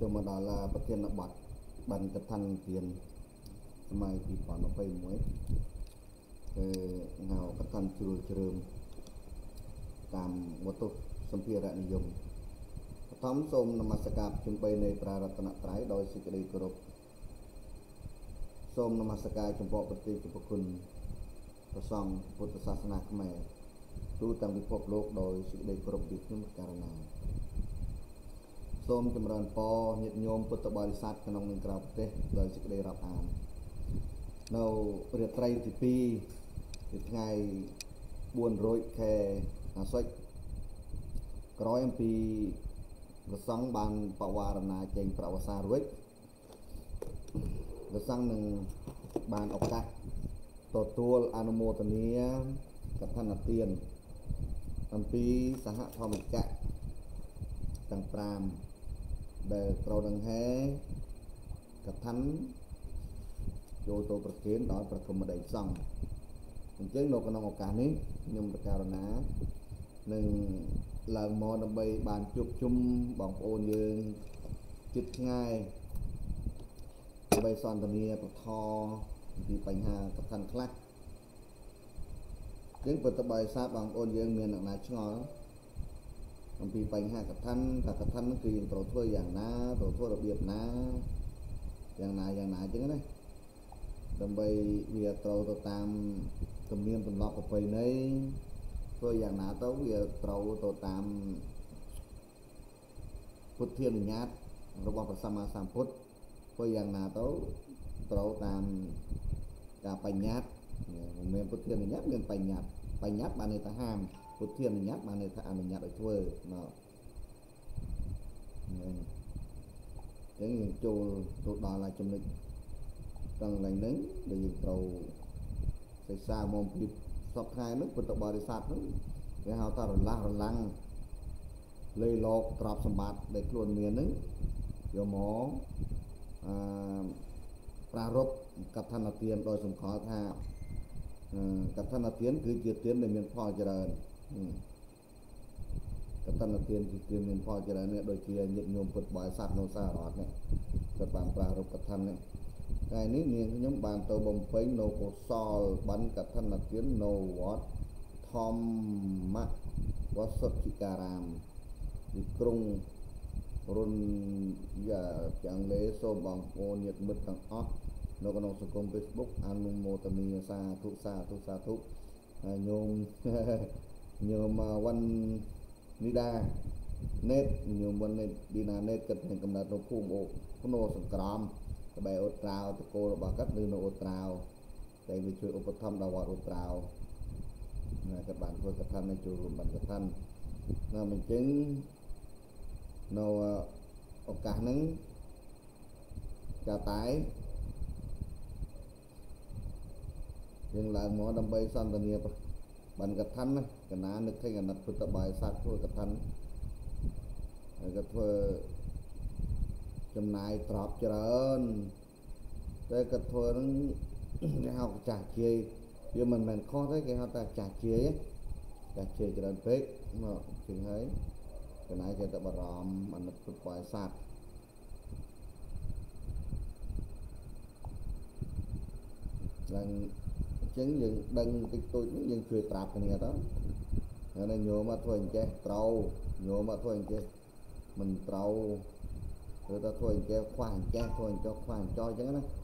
Cuma adalah bagian nak ban ketan tiền semai di pan apa muai ngau ketan curul cerum tam waktu sempirat niyom បឋមសូមនមស្ការជំបីនៃព្រះរតនត្រ័យដោយសេចក្តីគោរពសូមនមស្ការចំពោះប្រតិបគុណព្រះសង្ឃពុទ្ធសាសនាខ្មែរទូទាំងពិភពលោកដោយសេចក្តីគោរពពីខ្ញុំករណាសូមចម្រើនពរញាតិញោមពុទ្ធបរិស័ទក្នុងនិងក្រៅប្រទេសដោយសេចក្តីរាប់អាននៅរាត្រីទី2ពីថ្ងៃ4រោចខែអាសត់ក្រោយអំពីព្រះសង្ឃបានបវារណាចេញប្រវសារួចព្រះសង្ឃនឹងបានឱកាសទទួលអនុមោទនាកថានទានអំពីសហធម្មចក្រទាំង5ដែលត្រូវនឹងហេកថាចូលទៅប្រគេនដល់ប្រគំដីសង្ឃអញ្ចឹងនៅក្នុងឱកាសនេះខ្ញុំប្រកាសណានឹងឡើងមកដើម្បីបានជួបជុំបងប្អូនយើងជិតឆ្ងាយដើម្បីសន្ទនាពធពីបញ្ហាកថាខ្លះយើងពុទ្ធបរិស័ទបងប្អូនយើងមានអ្នកណាឆ្ងល់អំពីបញ្ហាកថាថាកថានោះគឺយើងត្រូវធ្វើយ៉ាងណាត្រូវធ្វើរបៀបណាយ៉ាងណាអញ្ចឹងណាដើម្បីវាត្រូវទៅតាមទំនៀមទម្លាប់ប្រពៃណីធ្វើយ៉ាងណាទៅវាត្រូវទៅតាមពុទ្ធានុញ្ញាតរបស់ព្រះសម្មាសម្ពុទ្ធធ្វើយ៉ាងណាទៅត្រូវតាមការបញ្ញត្តិមិនមែនពុទ្ធានុញ្ញាតមានបញ្ញត្តិបានន័យថាហាមពុទ្ធានុញ្ញាតបានន័យថាអនុញ្ញាតឲ្យធ្វើមកអញ្ចឹងយើងចូលដល់ចំណុចទាំងឡើងហ្នឹងដែលយើងត្រូវសិក្សាមកពីសពថ្ងៃនេះពុទ្ធបរិស័ទហ្នឹងគេហៅថារលាស់រលាំងលេីលោកទ្រព្យសម្បត្តិដែលខ្លួនមានហ្នឹងយកមកប្រារព្ធកថានទានដោយសម្គាល់ថាកថានទានគឺជាទានដែលមានផលច្រើនកថានទានគឺទានមានផលច្រើននេះដូចជាញាតិញោមពុទ្ធបរិស័ទនៅសហរដ្ឋនេះគាត់បានប្រារព្ធកថានេះថ្ងៃនេះនាងខ្ញុំបានទៅបំពេញនៅកុសលបណ្ឌកថានទាននៅវត្តធម្មវសុទ្ធិការាមទីក្រុងរុនយ៉ាចាំងលេសូមបងប្អូនញាតិមិត្តទាំងអស់នៅក្នុងសង្គម Facebook អនុមោទនាសាធុហើយញោមវណ្ណនីដាណេតញោមវណ្ណឌីណាណេតគិតនឹងកំណត់នៅភូមិអូភ្នោសង្ក្រាមក្បែរអូត្រាវតកូលរបស់គាត់នៅអូត្រាវតែវាជួយឧបត្ថម្ភដល់វត្តអូត្រាវគាត់បានធ្វើកថានៅចូលរួមបានកថានៅអញ្ចឹងនៅឱកាសហ្នឹងចាតែយើងឡើងមកដើម្បីសន្ទនាបានកថាណាកណានឹកឃើញអាណិតពុទ្ធបរិស័ទធ្វើកថាហើយក៏ធ្វើចំណាយទ្រព្យច្រើនតែក៏ធ្វើនឹងគេហៅចាស់ជាយវាមិនមែនខុសទេគេហៅថាចាស់ជាយច្រើនពេកមកជាងហើយកណាគេទៅបារម្ភអាណិតពុទ្ធបរិស័ទឡើងអញ្ចឹងយើងដឹងតិចតួចនេះយើងជួយប្រាប់គ្នាទៅហើយញោមមកធ្វើអញ្ចេះត្រូវញោមមកធ្វើអញ្ចេះមិនត្រូវគឺថាធ្វើអញ្ចេះខ្វះអញ្ចេះធ្វើអញ្ចោះខ្វះអញ្ចោះអញ្ចឹងណា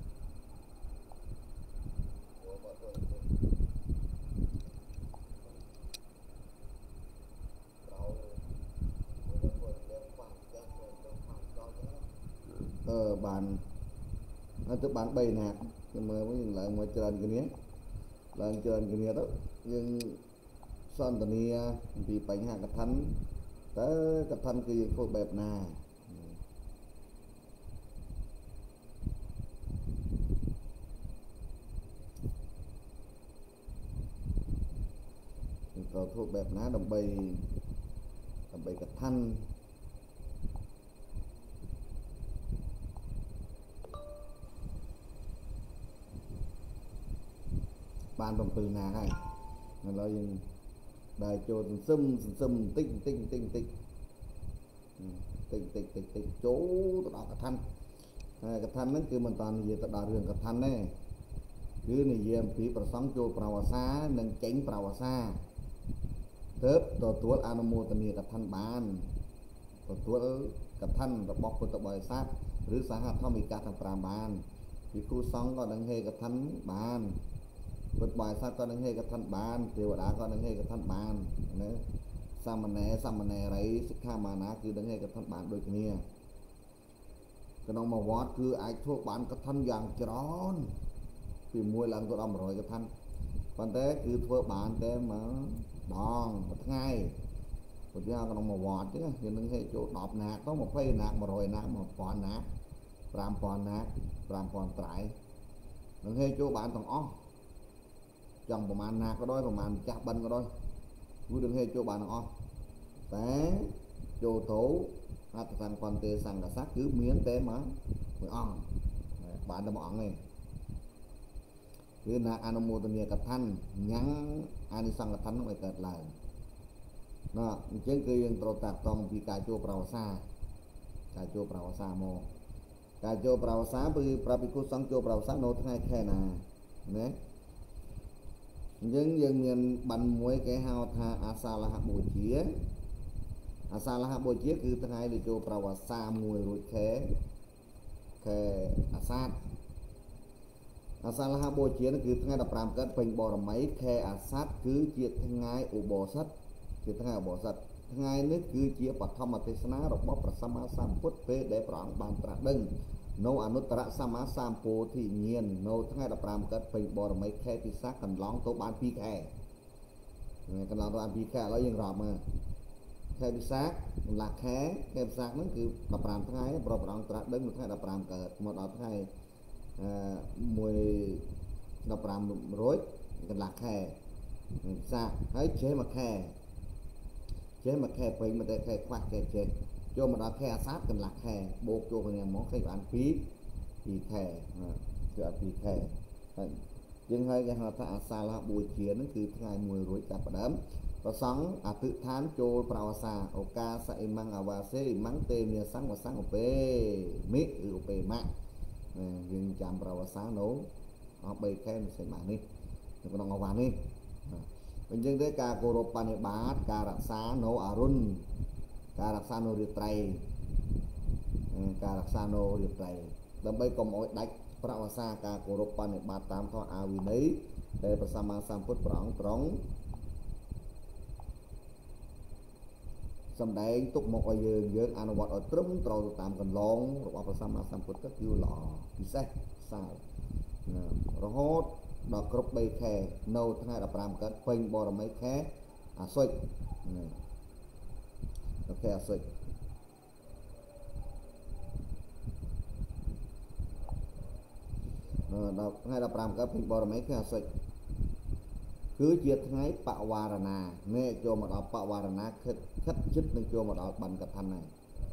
បានហើយទៅបាន3ណាខ្ញុំមើលវិញឡើងមកច្រើនគ្នាឡើងច្រើនគ្នាទៅយើងសន្ទនាអំពីបញ្ហាកថាតើកថាគឺយើងធ្វើបែបណាយើងត្រូវធ្វើបែបណាដើម្បីកថាបាន7ណាហើយឥឡូវយើងដើរចូលសន្សឹមបន្តិចតិចចូលទៅដល់កថាហើយកថាហ្នឹងគឺមិនតាន់និយាយទៅដល់រឿងកថាទេគឺនិយាយអំពីប្រសង់ចូលប្រវសានិងចេញប្រវសាទើបទទួលអនុមោទនាកថាបានទទួលកថារបស់ពុទ្ធបរិស័ទឬសហធម្មិកទាំង5បានភិក្ខុសង្ឃក៏នឹងហេកថាបានពុទ្ធបរិស័ទក៏នឹងហេកថាបានទេវតាក៏នឹងហេកថាបានណាសាមណេររីសិក្ខាមាណាគឺនឹងហេកថាបានដូចគ្នាក្នុងមួយវត្តគឺអាចធ្វើបានកថាយ៉ាងច្រើនពី1ឡើងទៅដល់100កថាប៉ុន្តែគឺធ្វើបានតែមួយដងមួយថ្ងៃឧទាហរណ៍ក្នុងមួយវត្តទេយើងនឹងហេចូល10ណាកទៅ20ណាក100ណាក1000ណាក5000ណាក5000ត្រៃនឹងហេចូលបានទាំងអស់ចង់ប្រមាណណាក៏ដោយប្រមាណចាស់បិណ្ឌក៏ដោយគឺនឹងហេចូលបានទាំងអស់តែចូលទៅអត្តសង្កន្តេសង្កសៈគឺមានតែមួយអង្គបានតែមួយអង្គទេគឺណាអនុមោទនាកថាញ៉ាំងអានិសង្កថានឹងឲ្យកើតឡើងណាអញ្ចឹងគឺយើងត្រូវតាក់ទងពីការចូលប្រវសាមកការចូលប្រវសាគឺប្រភិក្ខុសង្ឃចូលប្រវសានៅថ្ងៃខែណាណាអញ្ចឹងយើងមានបានមួយគេហៅថាអាសាលហបូជាគឺថ្ងៃដែលចូលប្រវសាមួយរួចខែអាសាឍអាសាលហបូជាគឺថ្ងៃ15កើតពេញបរមីខែអាសាឍគឺជាថ្ងៃឧបោសថថ្ងៃនេះគឺជាបឋមទេសនារបស់ព្រះសម្មាសម្ពុទ្ធពេលដែលព្រះអង្គបានត្រាស់ដឹងនៅអនុត្តរសម្មាសម្ពោធិញ្ញាណនៅថ្ងៃ15កើតពេញបរមីខែពិសាខកន្លងទៅបាន2ខែកន្លងទៅបាន2ខែឥឡូវយើងរាប់មើលខែពិសាខកន្លះខែពិសាខហ្នឹងគឺ15ថ្ងៃព្រះអង្គត្រាស់ដឹងនៅថ្ងៃ15កើតមកដល់ថ្ងៃ15រួចកន្លះខែពិសាខហើយចេះមួយខែពេញមកតែខែខ្វះខែចេះចូលមកដល់ខែអាសាឍកន្លះខែបូកចូលគ្នាមកឃើញបាន2ខែគឺអត់2ខែហើយយើងហើយគេហៅថាអាសាលហបូជាហ្នឹងគឺថ្ងៃ1រួចចាប់ផ្ដើមប្រសង់អធិដ្ឋានចូលប្រវសាឱកាសអ៊ីម៉ាំងអាវ៉ាសេអ៊ីម៉ាំងទេមាសង្ឃវសង្ឃឧបេមិឬឧបេមៈយើងចាំប្រវសានៅអស់3ខែមិនស្មើនេះនៅក្នុងអវ៉ានេះអញ្ចឹងទេការគោរពបនិបាតការរក្សានៅអរុណការរក្សានៅរាត្រីដើម្បីកុំឲ្យដាច់ប្រវសាការគោរពបនិបាតតាមធម៌អាវិន័យដែលព្រះសម្មាសម្ពុទ្ធព្រះអង្គទ្រង់សម្ដែងទុកមកឲ្យយើងអនុវត្តឲ្យត្រឹមត្រូវទៅតាមកន្លងរបស់ព្រះសម្មាសម្ពុទ្ធគឺល្អពិសេសសើរហូតដល់គ្រប់3ខែនៅថ្ងៃ15កើតពេញបរមីខែអាសុចខែអាសុចដល់ថ្ងៃ15កើតពេញបរមីខែអាសុចគឺជាថ្ងៃបវារណានេះចូលមកដល់បវារណាខិតចិត្តនឹងចូលមកដល់បណ្ឌកថាហ្នឹង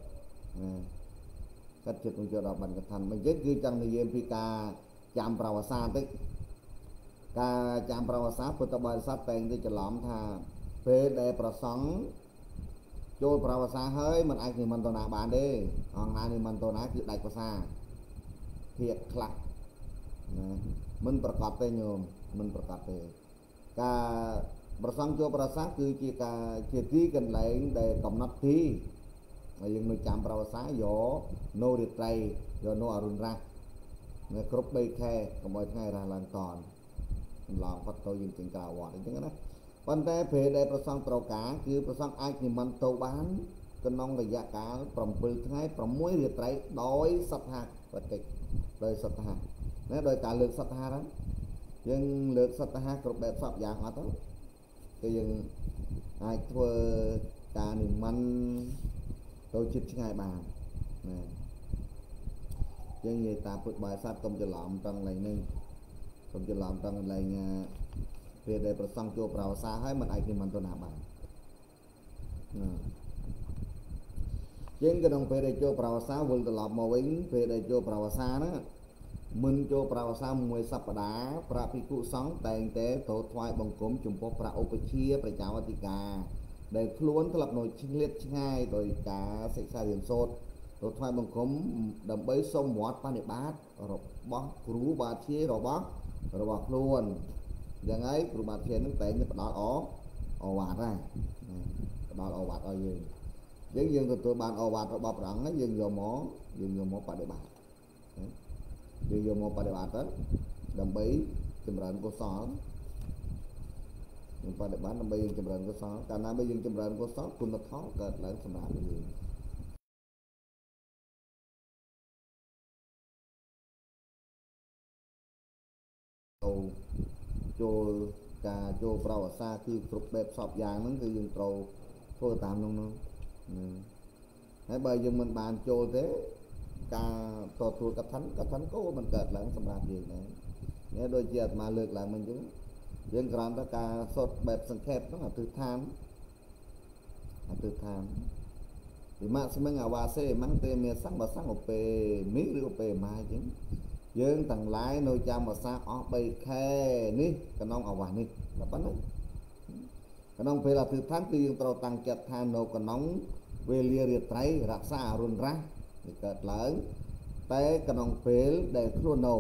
ខិតចិត្តនឹងចូលដល់បណ្ឌកថាមិនចឹងគឺចង់និយាយពីការចាំប្រវសាបន្តិចការចាំប្រវសាពុទ្ធបរិស័ទតែងតែច្រឡំថាពេលដែលប្រសង់ចូលប្រវសាហើយមិនអាចនិមន្តណាបានទេអង្គណានិមន្តណាគឺដាច់ភាសាភាកខ្លះមិនប្រកបទេញោមមិនប្រកបទេការប្រសង់ចូលប្រសាគឺជាការជាទីកន្លែងដែលកំណត់ទីហើយយើងនៅចាំប្រវសាយកនៅរាត្រីយកនៅអរុណរះនៅគ្រប់3ខែកុំឲ្យថ្ងៃរះឡើងតនកន្លងផុតទៅយើងចេញក្រៅវត្តអញ្ចឹងណាប៉ុន្តែពេលដែលប្រសង់ត្រូវការគឺប្រសង់អាចនិមន្តទៅបានក្នុងរយៈកាល7ថ្ងៃ6រាត្រីដោយសត្ថាប្រតិចដោយសត្ថាណាដោយការលើកសត្ថាហ្នឹងយើងលើកសត្ថាគ្រប់បែបសពយ៉ាងអត់ទៅគឺយើងអាចធ្វើការនិមន្តទៅជិតឆ្ងាយបានណាយើងនិយាយតាមពុទ្ធបរិស័ទកុំច្រឡំត្រង់កន្លែងនេះកុំច្រឡំត្រង់កន្លែងពេលដែលប្រសង់ចូលប្រវសាហើយមិនអាចនិមន្តទៅណាបានយើងក្នុងពេលដែលចូលប្រវសាវិលត្រឡប់មកវិញពេលដែលចូលប្រវសាណាមិនចូលប្រវសាមួយសប្តាហ៍ព្រះភិក្ខុសង្ឃតែងតែត្រូវថ្វាយបង្គំចំពោះព្រះឧបជាព្រះចៅអធិការដែលខ្លួនធ្លាប់នៅឆ្លៀតឆ្ងាយដោយការសិក្សារៀនសូត្រទៅថ្វាយបង្គំដើម្បីសូមវត្តបនិបាតរបស់គ្រូបាធ្យាយរបស់ខ្លួនយ៉ាងហើយគ្រូបាធ្យាយនឹងតែងផ្ដល់អវ៉ាត់ដែរផ្ដល់អវ៉ាត់ឲ្យយើងទទួលបានអវ៉ាត់របស់ព្រះអង្គហើយយើងយកមកបដិបត្តិយើងយកមកបដិបត្តិទៅដើម្បីចម្រើនកុសលយើងបដិបត្តិដើម្បីយើងចម្រើនកុសលកាលណាបើយើងចម្រើនកុសលគុណធម៌កើតឡើងសម្រាប់យើងចូលការចូលប្រវត្តិសាស្ត្រគឺគ្រប់បែបសពយ៉ាងហ្នឹងគឺយើងត្រូវធ្វើតាមនោះហើយបើយើងមិនបានចូលទេការទទួលកថាក៏មិនកើតឡើងសម្រាប់យើងដែរនេះដូចជាអាត្មាលើកឡើងមិញចឹងយើងគ្រាន់តែការសូត្របែបសង្ខេបហ្នឹងអធិដ្ឋានវិមៈស្មឹងអាវាសេមន្តេមេសង្ឃបសង្ឃឧបេមិឬឧបេម៉ាចឹងយើងទាំងឡាយនៅចាំភាសាអស់3ខែនេះក្នុងអាវាសនេះតែប៉ុណ្ណឹងក្នុងពេលអធិដ្ឋានគឺយើងត្រូវតាំងចិត្តថានៅក្នុងវេលារាត្រីរក្សាអរុណរះវាកើតឡើងតែក្នុងពេលដែលខ្លួននៅ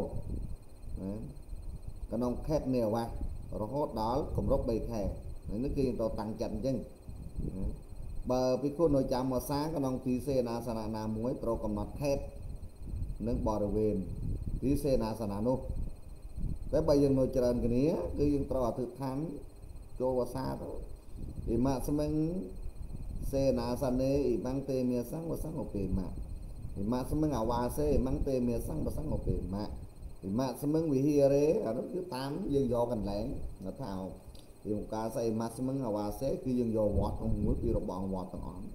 ក្នុងខេត្តនេះអាវាសរហូតដល់គម្រប់3ខែនេះគឺយើងត្រូវតាំងចិត្តអញ្ចឹងបើពីគុណនៅចាំភាសាក្នុងទីសេនាសនៈណាមួយត្រូវកំណត់ខេត្តនិងបរិវេណទីសេនាសនៈនោះតែបើយើងនៅច្រើនគ្នាគឺយើងត្រូវអធិដ្ឋានចូលភាសាទៅអ៊ីម៉ាស្មិងសេនាសនេអ៊ីបាំងទេមេសង្ឃវសង្ឃឧបេម៉ាអ៊ីម៉ាស្មិងអាវាសេអ៊ីម៉ាំងទេមេសង្ឃវសង្ឃឧបេម៉ាអ៊ីម៉ាស្មិងវិហារេអានោះគឺតាមយើងយកកន្លែងនៅថាពីមុខការស្អីម៉ាស្មិងអាវាសេគឺយើងយកវត្តក្នុងមួយពីរបងវត្តទាំងអស់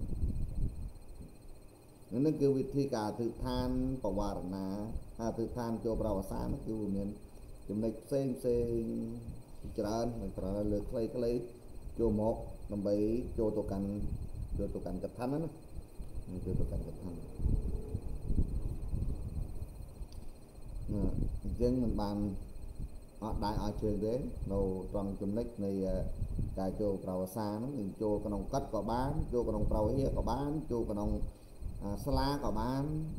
នេះគឺវិធីការអធិដ្ឋានបវារណាអធិដ្ឋានចូលប្រវត្តិសាស្ត្រគឺមានចំណុចផ្សេងច្រើនលើខ្លីចូលមកដើម្បីចូលទៅកាន់កថាណាចូលទៅកាន់កថាអញ្ចឹងមិនបានអត់ដែរឲ្យជើងទេនៅត្រង់ចំណុចនៃការចូលប្រវត្តិសាស្ត្រហ្នឹងយើងចូលក្នុងកត់ក៏បានចូលក្នុងប្រវត្តិក៏បានចូលក្នុងសាលាក៏បាន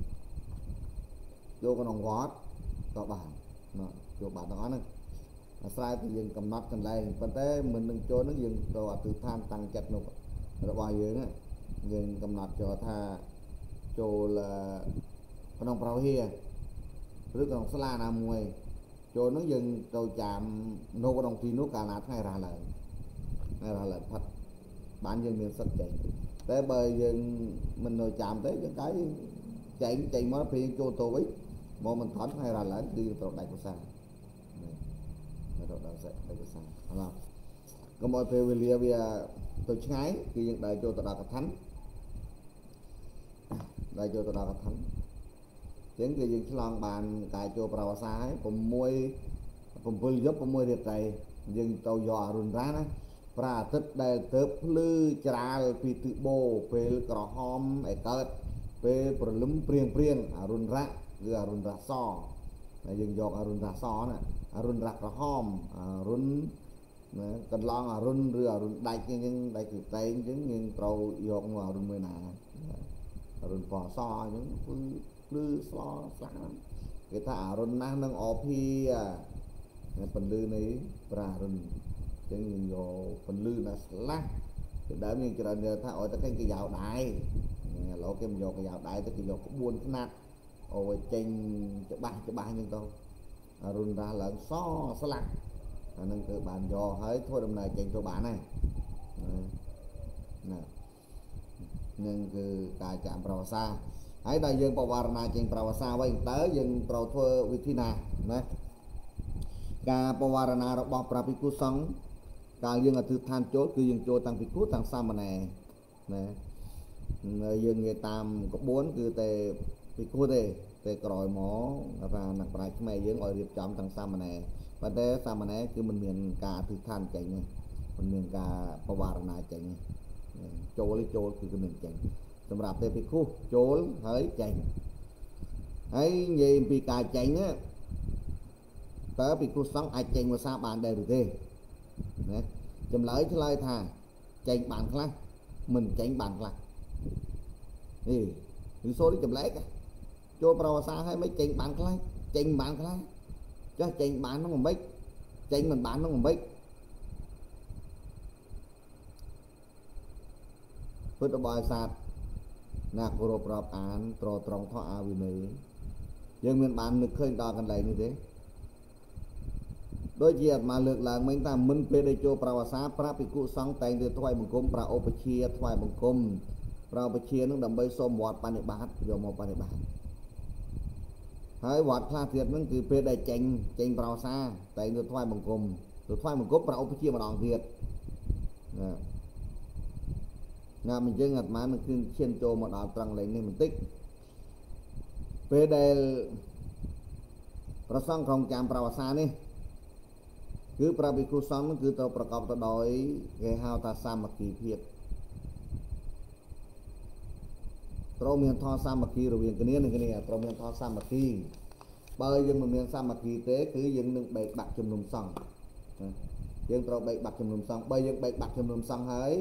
ចូលក្នុងវត្តក៏បានចូលបានទាំងអស់ហ្នឹងអាស្រ័យពីយើងកំណត់កន្លែងប៉ុន្តែមិននឹងចូលហ្នឹងយើងត្រូវអធិដ្ឋានតាំងចិត្តនោះរបស់យើងកំណត់ចូលថាចូលក្នុងប្រវត្តិឬក្នុងសាលាណាមួយចូលហ្នឹងយើងទៅចាំនៅក្នុងទីនោះកាលណាថ្ងៃរះឡើងផាត់បានយើងមានសិទ្ធិចេញតែបើយើងមិននៅចាំទេយើងកាយចេញមកពេលចូលទៅវិញមកមិនថន់ថ្ងៃរះឡើងគឺត្រូវដាច់ភាសាត្រូវដល់ដាច់ភាសាអត់កុំឲ្យពេលវេលាវាទៅឆ្ងាយគឺយើងដើរចូលទៅដល់កថាចឹងគឺយើងឆ្លងបានការចូលប្រវត្តិសាស្ត្រហើយ7យប់6រាត្រីយើងទៅយកអរុណរះណាប្រាអាទិត្យដែលទៅភ្លឺច្រាលពីទិបូពេលក្រហមឲ្យកើតពេលព្រលឹមព្រៀងអរុណរះគឺអរុណរះសហើយយើងយកអរុណរះសណាអរុណរះក្រហមអរុណណាកន្លងអរុណឬអរុណដាច់អញ្ចឹងដាច់គឺតែងអញ្ចឹងយើងត្រូវយកមកអរុណមួយណាអរុណពណ៌សអញ្ចឹងគឺភ្លឺស្លាគេថាអរុណណាស់នឹងអភាពន្លឺនៃប្រារុណអញ្ចឹងយើងយកពន្លឺណាស់ស្លាស់ពីដើមយើងច្រើនយកថាឲ្យតែគេយកដែរឥឡូវគេមិនយកគេយកដែរទៅគេយកក្បួនខ្នាតអូចេញច្បាស់អញ្ចឹងទៅអរុណរះឡើងសស្លាស់អានឹងគឺបានយកហើយធ្វើដំណើរចេញទៅបានហើយណានឹងគឺការចាំប្រវត្តិសាស្ត្រហើយដល់យើងបវរណាចេញប្រវត្តិសាស្ត្រវិញតើយើងត្រូវធ្វើវិធីណាការបវរណារបស់ព្រះភិក្ខុសង្ឃកាលយើងអធិដ្ឋានចូលគឺយើងចូលតាំងភិក្ខុតាំងសាមណេរណាយើងនិយាយតាមក្បួនគឺតែភិក្ខុទេក្រោយមកថាអ្នកប្រាជ្ញខ្មែរយើងឲ្យរៀបចំតាំងសាមណេរប៉ុន្តែសាមណេរគឺមិនមានការអធិដ្ឋានចេញទេមិនមានការបវរណាចេញទេចូលគឺមិនចេញសម្រាប់ទេភិក្ខុចូលហើយចេញហើយនិយាយពីការចេញណាតើភិក្ខុសង្ឃអាចចេញភាសាបានដែរឬទេណាចម្លើយឆ្លើយថាចេញបានខ្លះ mình tránh bàn là thì số đi chụp lấy cả cho pro xa hay mấy tránh bàn cho tránh bán nó còn bích tránh mình bán nó còn bích phút đó bài sạt nạc của rộp rộp án trò tròn thoa à vì này nhưng mình bán được khơi đoกัน như thế đôi khi mà lược là mình ta mình về đây cho pravasa prapiku sang tay từ thoại bằng cung praopachia thoại bằng cung praopachia nó đầm bay xôm vọt pan bát vô một pan bát hỡi vọt pha thiệt nó từ về đây chênh pravasa tay từ thoại bằng cung praopachia mà đòn thiệt ngà mình chơi ngặt má mình cứ chiên cho một đòn trăng lấy nên mình tích về đây prasang không chạm pravasa này cứ prapiku sang nó cứ tao prakop tao đói cái hao ta samaki thiệt trâu miền tho samaki rồi miền cái này trâu miền tho samaki bơi dân miền samaki tế cứ dân đừng bậy bạc chùm lùm sòng dân trâu bậy bạc chùm lùm sòng bơi dân bậy bạc chùm lùm sòng ấy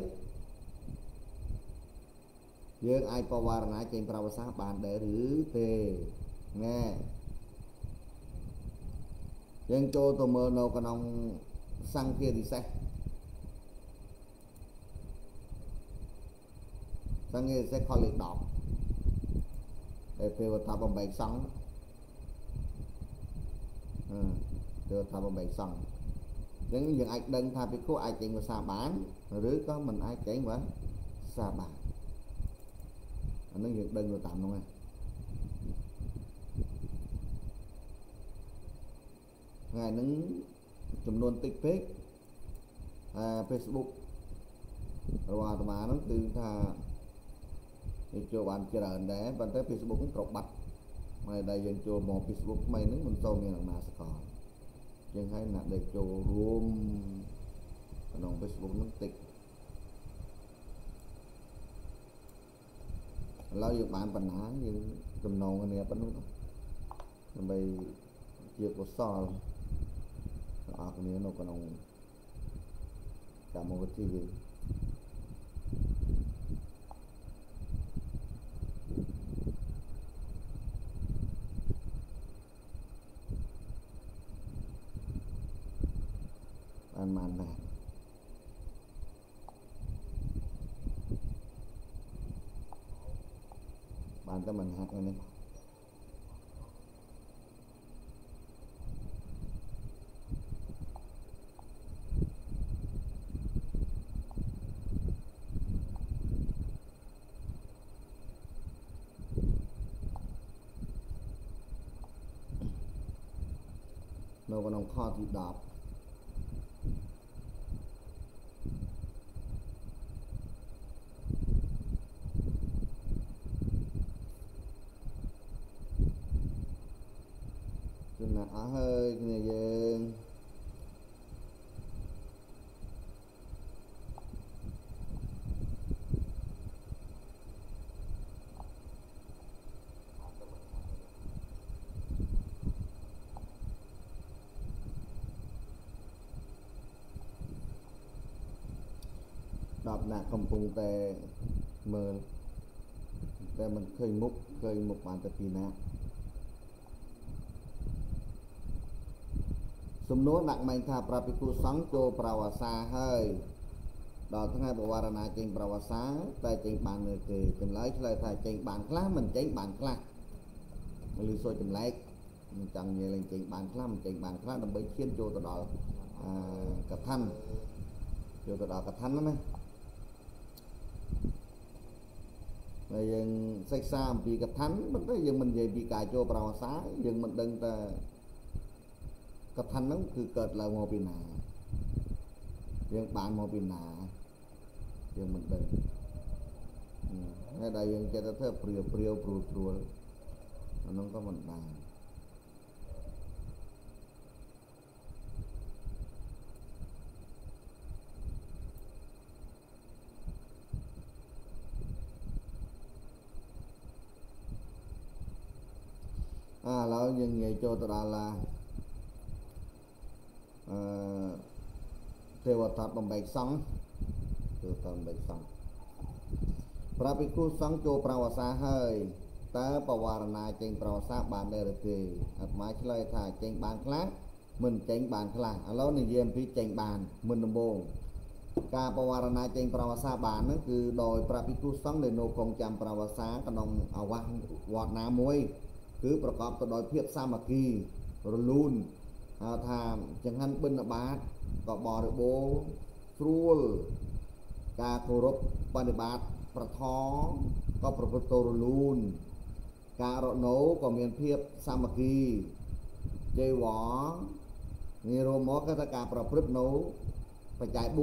dân ai có vào nãy trên pravasa bàn để rứ tề nghe dân cho tôi mơ nâu con ông xăng kia thì xe xăng kia sẽ khó liệt đọc để phê vào thả bằng bạch xăng phê vào thả bằng bạch xăng những ai đơn thả bị khô ai chạy vào xa bán rồi có mình ai chạy vào xa bán nó việc đơn vào tạm luôn này ngày nứng chùm luôn tích phết Facebook rồi mà nó từ thà cho bạn chơi đợn để bạn tới Facebook cũng trộn bạch mày đây dân cho một Facebook mày nếu mình tô miền mà sẽ còn nhưng hay là để cho room đồng Facebook nó tích lâu được bạn bình há như chùm nồng này nè nó bây chưa có so cái này nó còn cả một cái gì ăn màn này bạn cho mình hát này nó còn kho thì đọc cho nên ở hơi này về đọc là không cùng tệ mờ tệ mình khơi mục bản tập kỳ nạ xung nốt nặng mạnh thà prapiku sáng cho pravasa hơi đó thứ hai bộ varana trên pravasa tại trên bàn người thì tìm lấy thay trên bàn class mình trên bàn class mình lưu soi tìm lấy mình chẳng như lên trên bàn class mình trên bàn class đồng bấy khiến cho tụi đó cặp thanh cho tụi đó cặp thanh đó này rồi dân sách xa vì cặp thánh bất cứ dân mình về bị cài cho pravasa dân mình đừng ta cặp thanh nó cứ cợt là một bên nào dân bạn một bên nào dân mình đừng ngay đây dân cho ta thơ priêu nó có mình bàn lão dân vậy cho ta là theo vật thật bằng bạch xong từ tầm bạch xong ប្រភិក្ខុសង្ឃចូលប្រវសាហើយតើបវរណាចេញប្រវសាបានដែរឬទេអាត្មាឆ្លើយថាចេញបានខ្លះមិនចេញបានខ្លះឥឡូវនិយាយអំពីចេញបានមិនដំបូងការបវរណាចេញប្រវសាបានហ្នឹងគឺដោយប្រភិក្ខុសង្ឃដែលនៅគង់ចាំប្រវសាក្នុងអាវាសវត្តណាមួយគឺប្រកបទៅដោយភាពសាមគ្គីរលូនហៅថាចង្ហាន់បិណ្ឌបាតក៏បរិបូរណ៍ស្រួលការគោរពបដិបត្តិប្រថក៏ប្រព្រឹត្តទៅរលូនការរកនៅក៏មានភាពសាមគ្គីចៃវរងាយរមកគឺថាការប្រព្រឹត្តនៅបច្ច័យ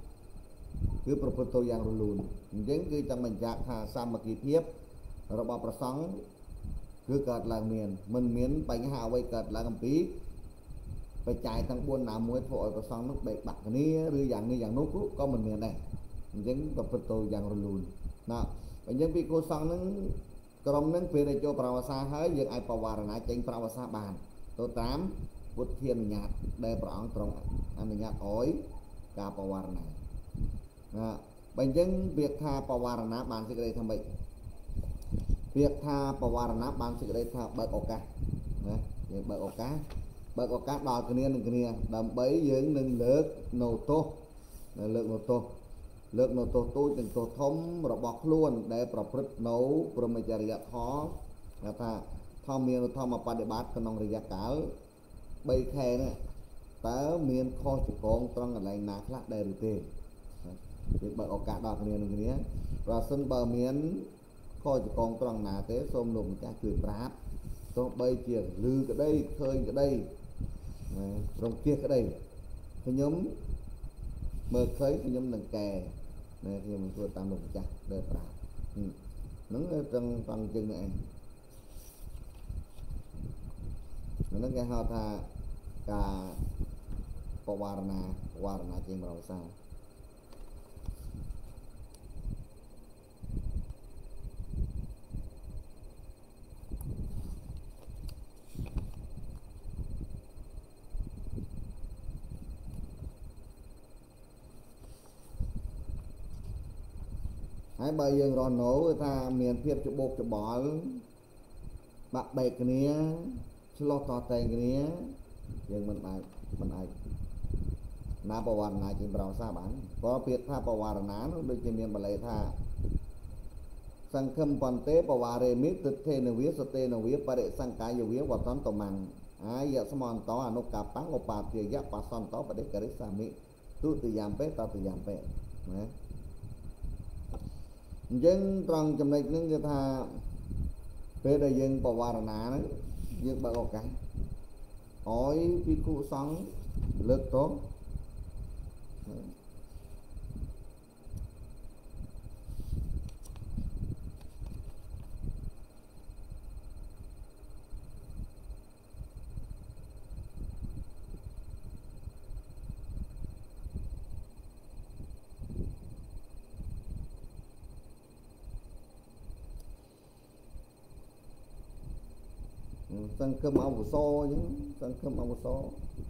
4គឺប្រព្រឹត្តទៅយ៉ាងរលូនអញ្ចឹងគឺចង់បញ្ជាក់ថាសាមគ្គីភាពរបស់ព្រះសង្ឃគឺកើតឡើងមានមិនមានបញ្ហាអ្វីកើតឡើងអំពីបច្ច័យទាំង4ណាមួយធ្វើឲ្យព្រះសង្ឃនោះបែកបាក់គ្នាឬយ៉ាងនេះយ៉ាងនោះក៏មិនមានដែរអញ្ចឹងប្រព្រឹត្តទៅយ៉ាងរលូនណាអញ្ចឹងភិក្ខុសង្ឃនឹងក្រុមនឹងពេលដែលចូលប្រវសាហើយយើងអាចបវរណាចេញប្រវសាបានទៅតាមពុទ្ធានុញ្ញាតដែលព្រះអង្គទ្រង់អនុញ្ញាតឲ្យការបវរណាណាបើអញ្ចឹងពាក្យថាបវរណាបានសេចក្តីថាម៉េចពាក្យថាបវរណាបានសេចក្តីថាបើកឱកាសណាយើងបើកឱកាសដល់គ្នានឹងគ្នាដើម្បីយើងនឹងលើកនៅទោសលើកនៅទោសទូចនិងទោសធំរបស់ខ្លួនដែលប្រព្រឹត្តនៅព្រហ្មចរិយធម៌គេថាធម្មមានធម្មបដិបត្តិក្នុងរយៈកាល3ខែនេះតើមានខុសឆ្គងត្រង់កន្លែងណាខ្លះដែរឬទេយើងបើកឱកាសដល់គ្នានឹងគ្នាប្រសិនបើមានខុសឆ្គងត្រង់ណាទេសូមលោកម្ចាស់ជួយប្រាប់ទោះបីជាឮក្តីឃើញក្តីរំគាសក្តីខ្ញុំមើលឃើញខ្ញុំនឹងកែខ្ញុំធ្វើតាមលោកម្ចាស់ដែលប្រាប់ហ្នឹងត្រង់ជើងនេះឯងហ្នឹងគេហៅថាការបវរណាជាងប្រវសាហើយបើយើងរស់នៅថាមានភាពច្បោកច្បល់បាក់បែកគ្នាឆ្លោះតតែងគ្នាយើងមិនអាចណាបវរណាជាងប្រវសាបានព្រោះពាក្យថាបវរណានោះដូចជាមានបល័យថាសង្ឃឹមបន្ទេបវារេមិទិដ្ឋេនវាសតេនវាបរិសង្កាយវាវតន្តមੰអាយស្មន្តអនុកបੰឧបាទាយបសន្តបដិករិសាមិទុតិយំពេតតិយំពេណាអញ្ចឹងត្រង់ចំណុចហ្នឹងគឺថាពេលដែលយើងបវរណាហ្នឹងយើងបើកឱកាសឲ្យភិក្ខុសង្ឃលើកទោសសង្ឃឹមអវសរអញ្ចឹងសង្ឃឹមអវសរ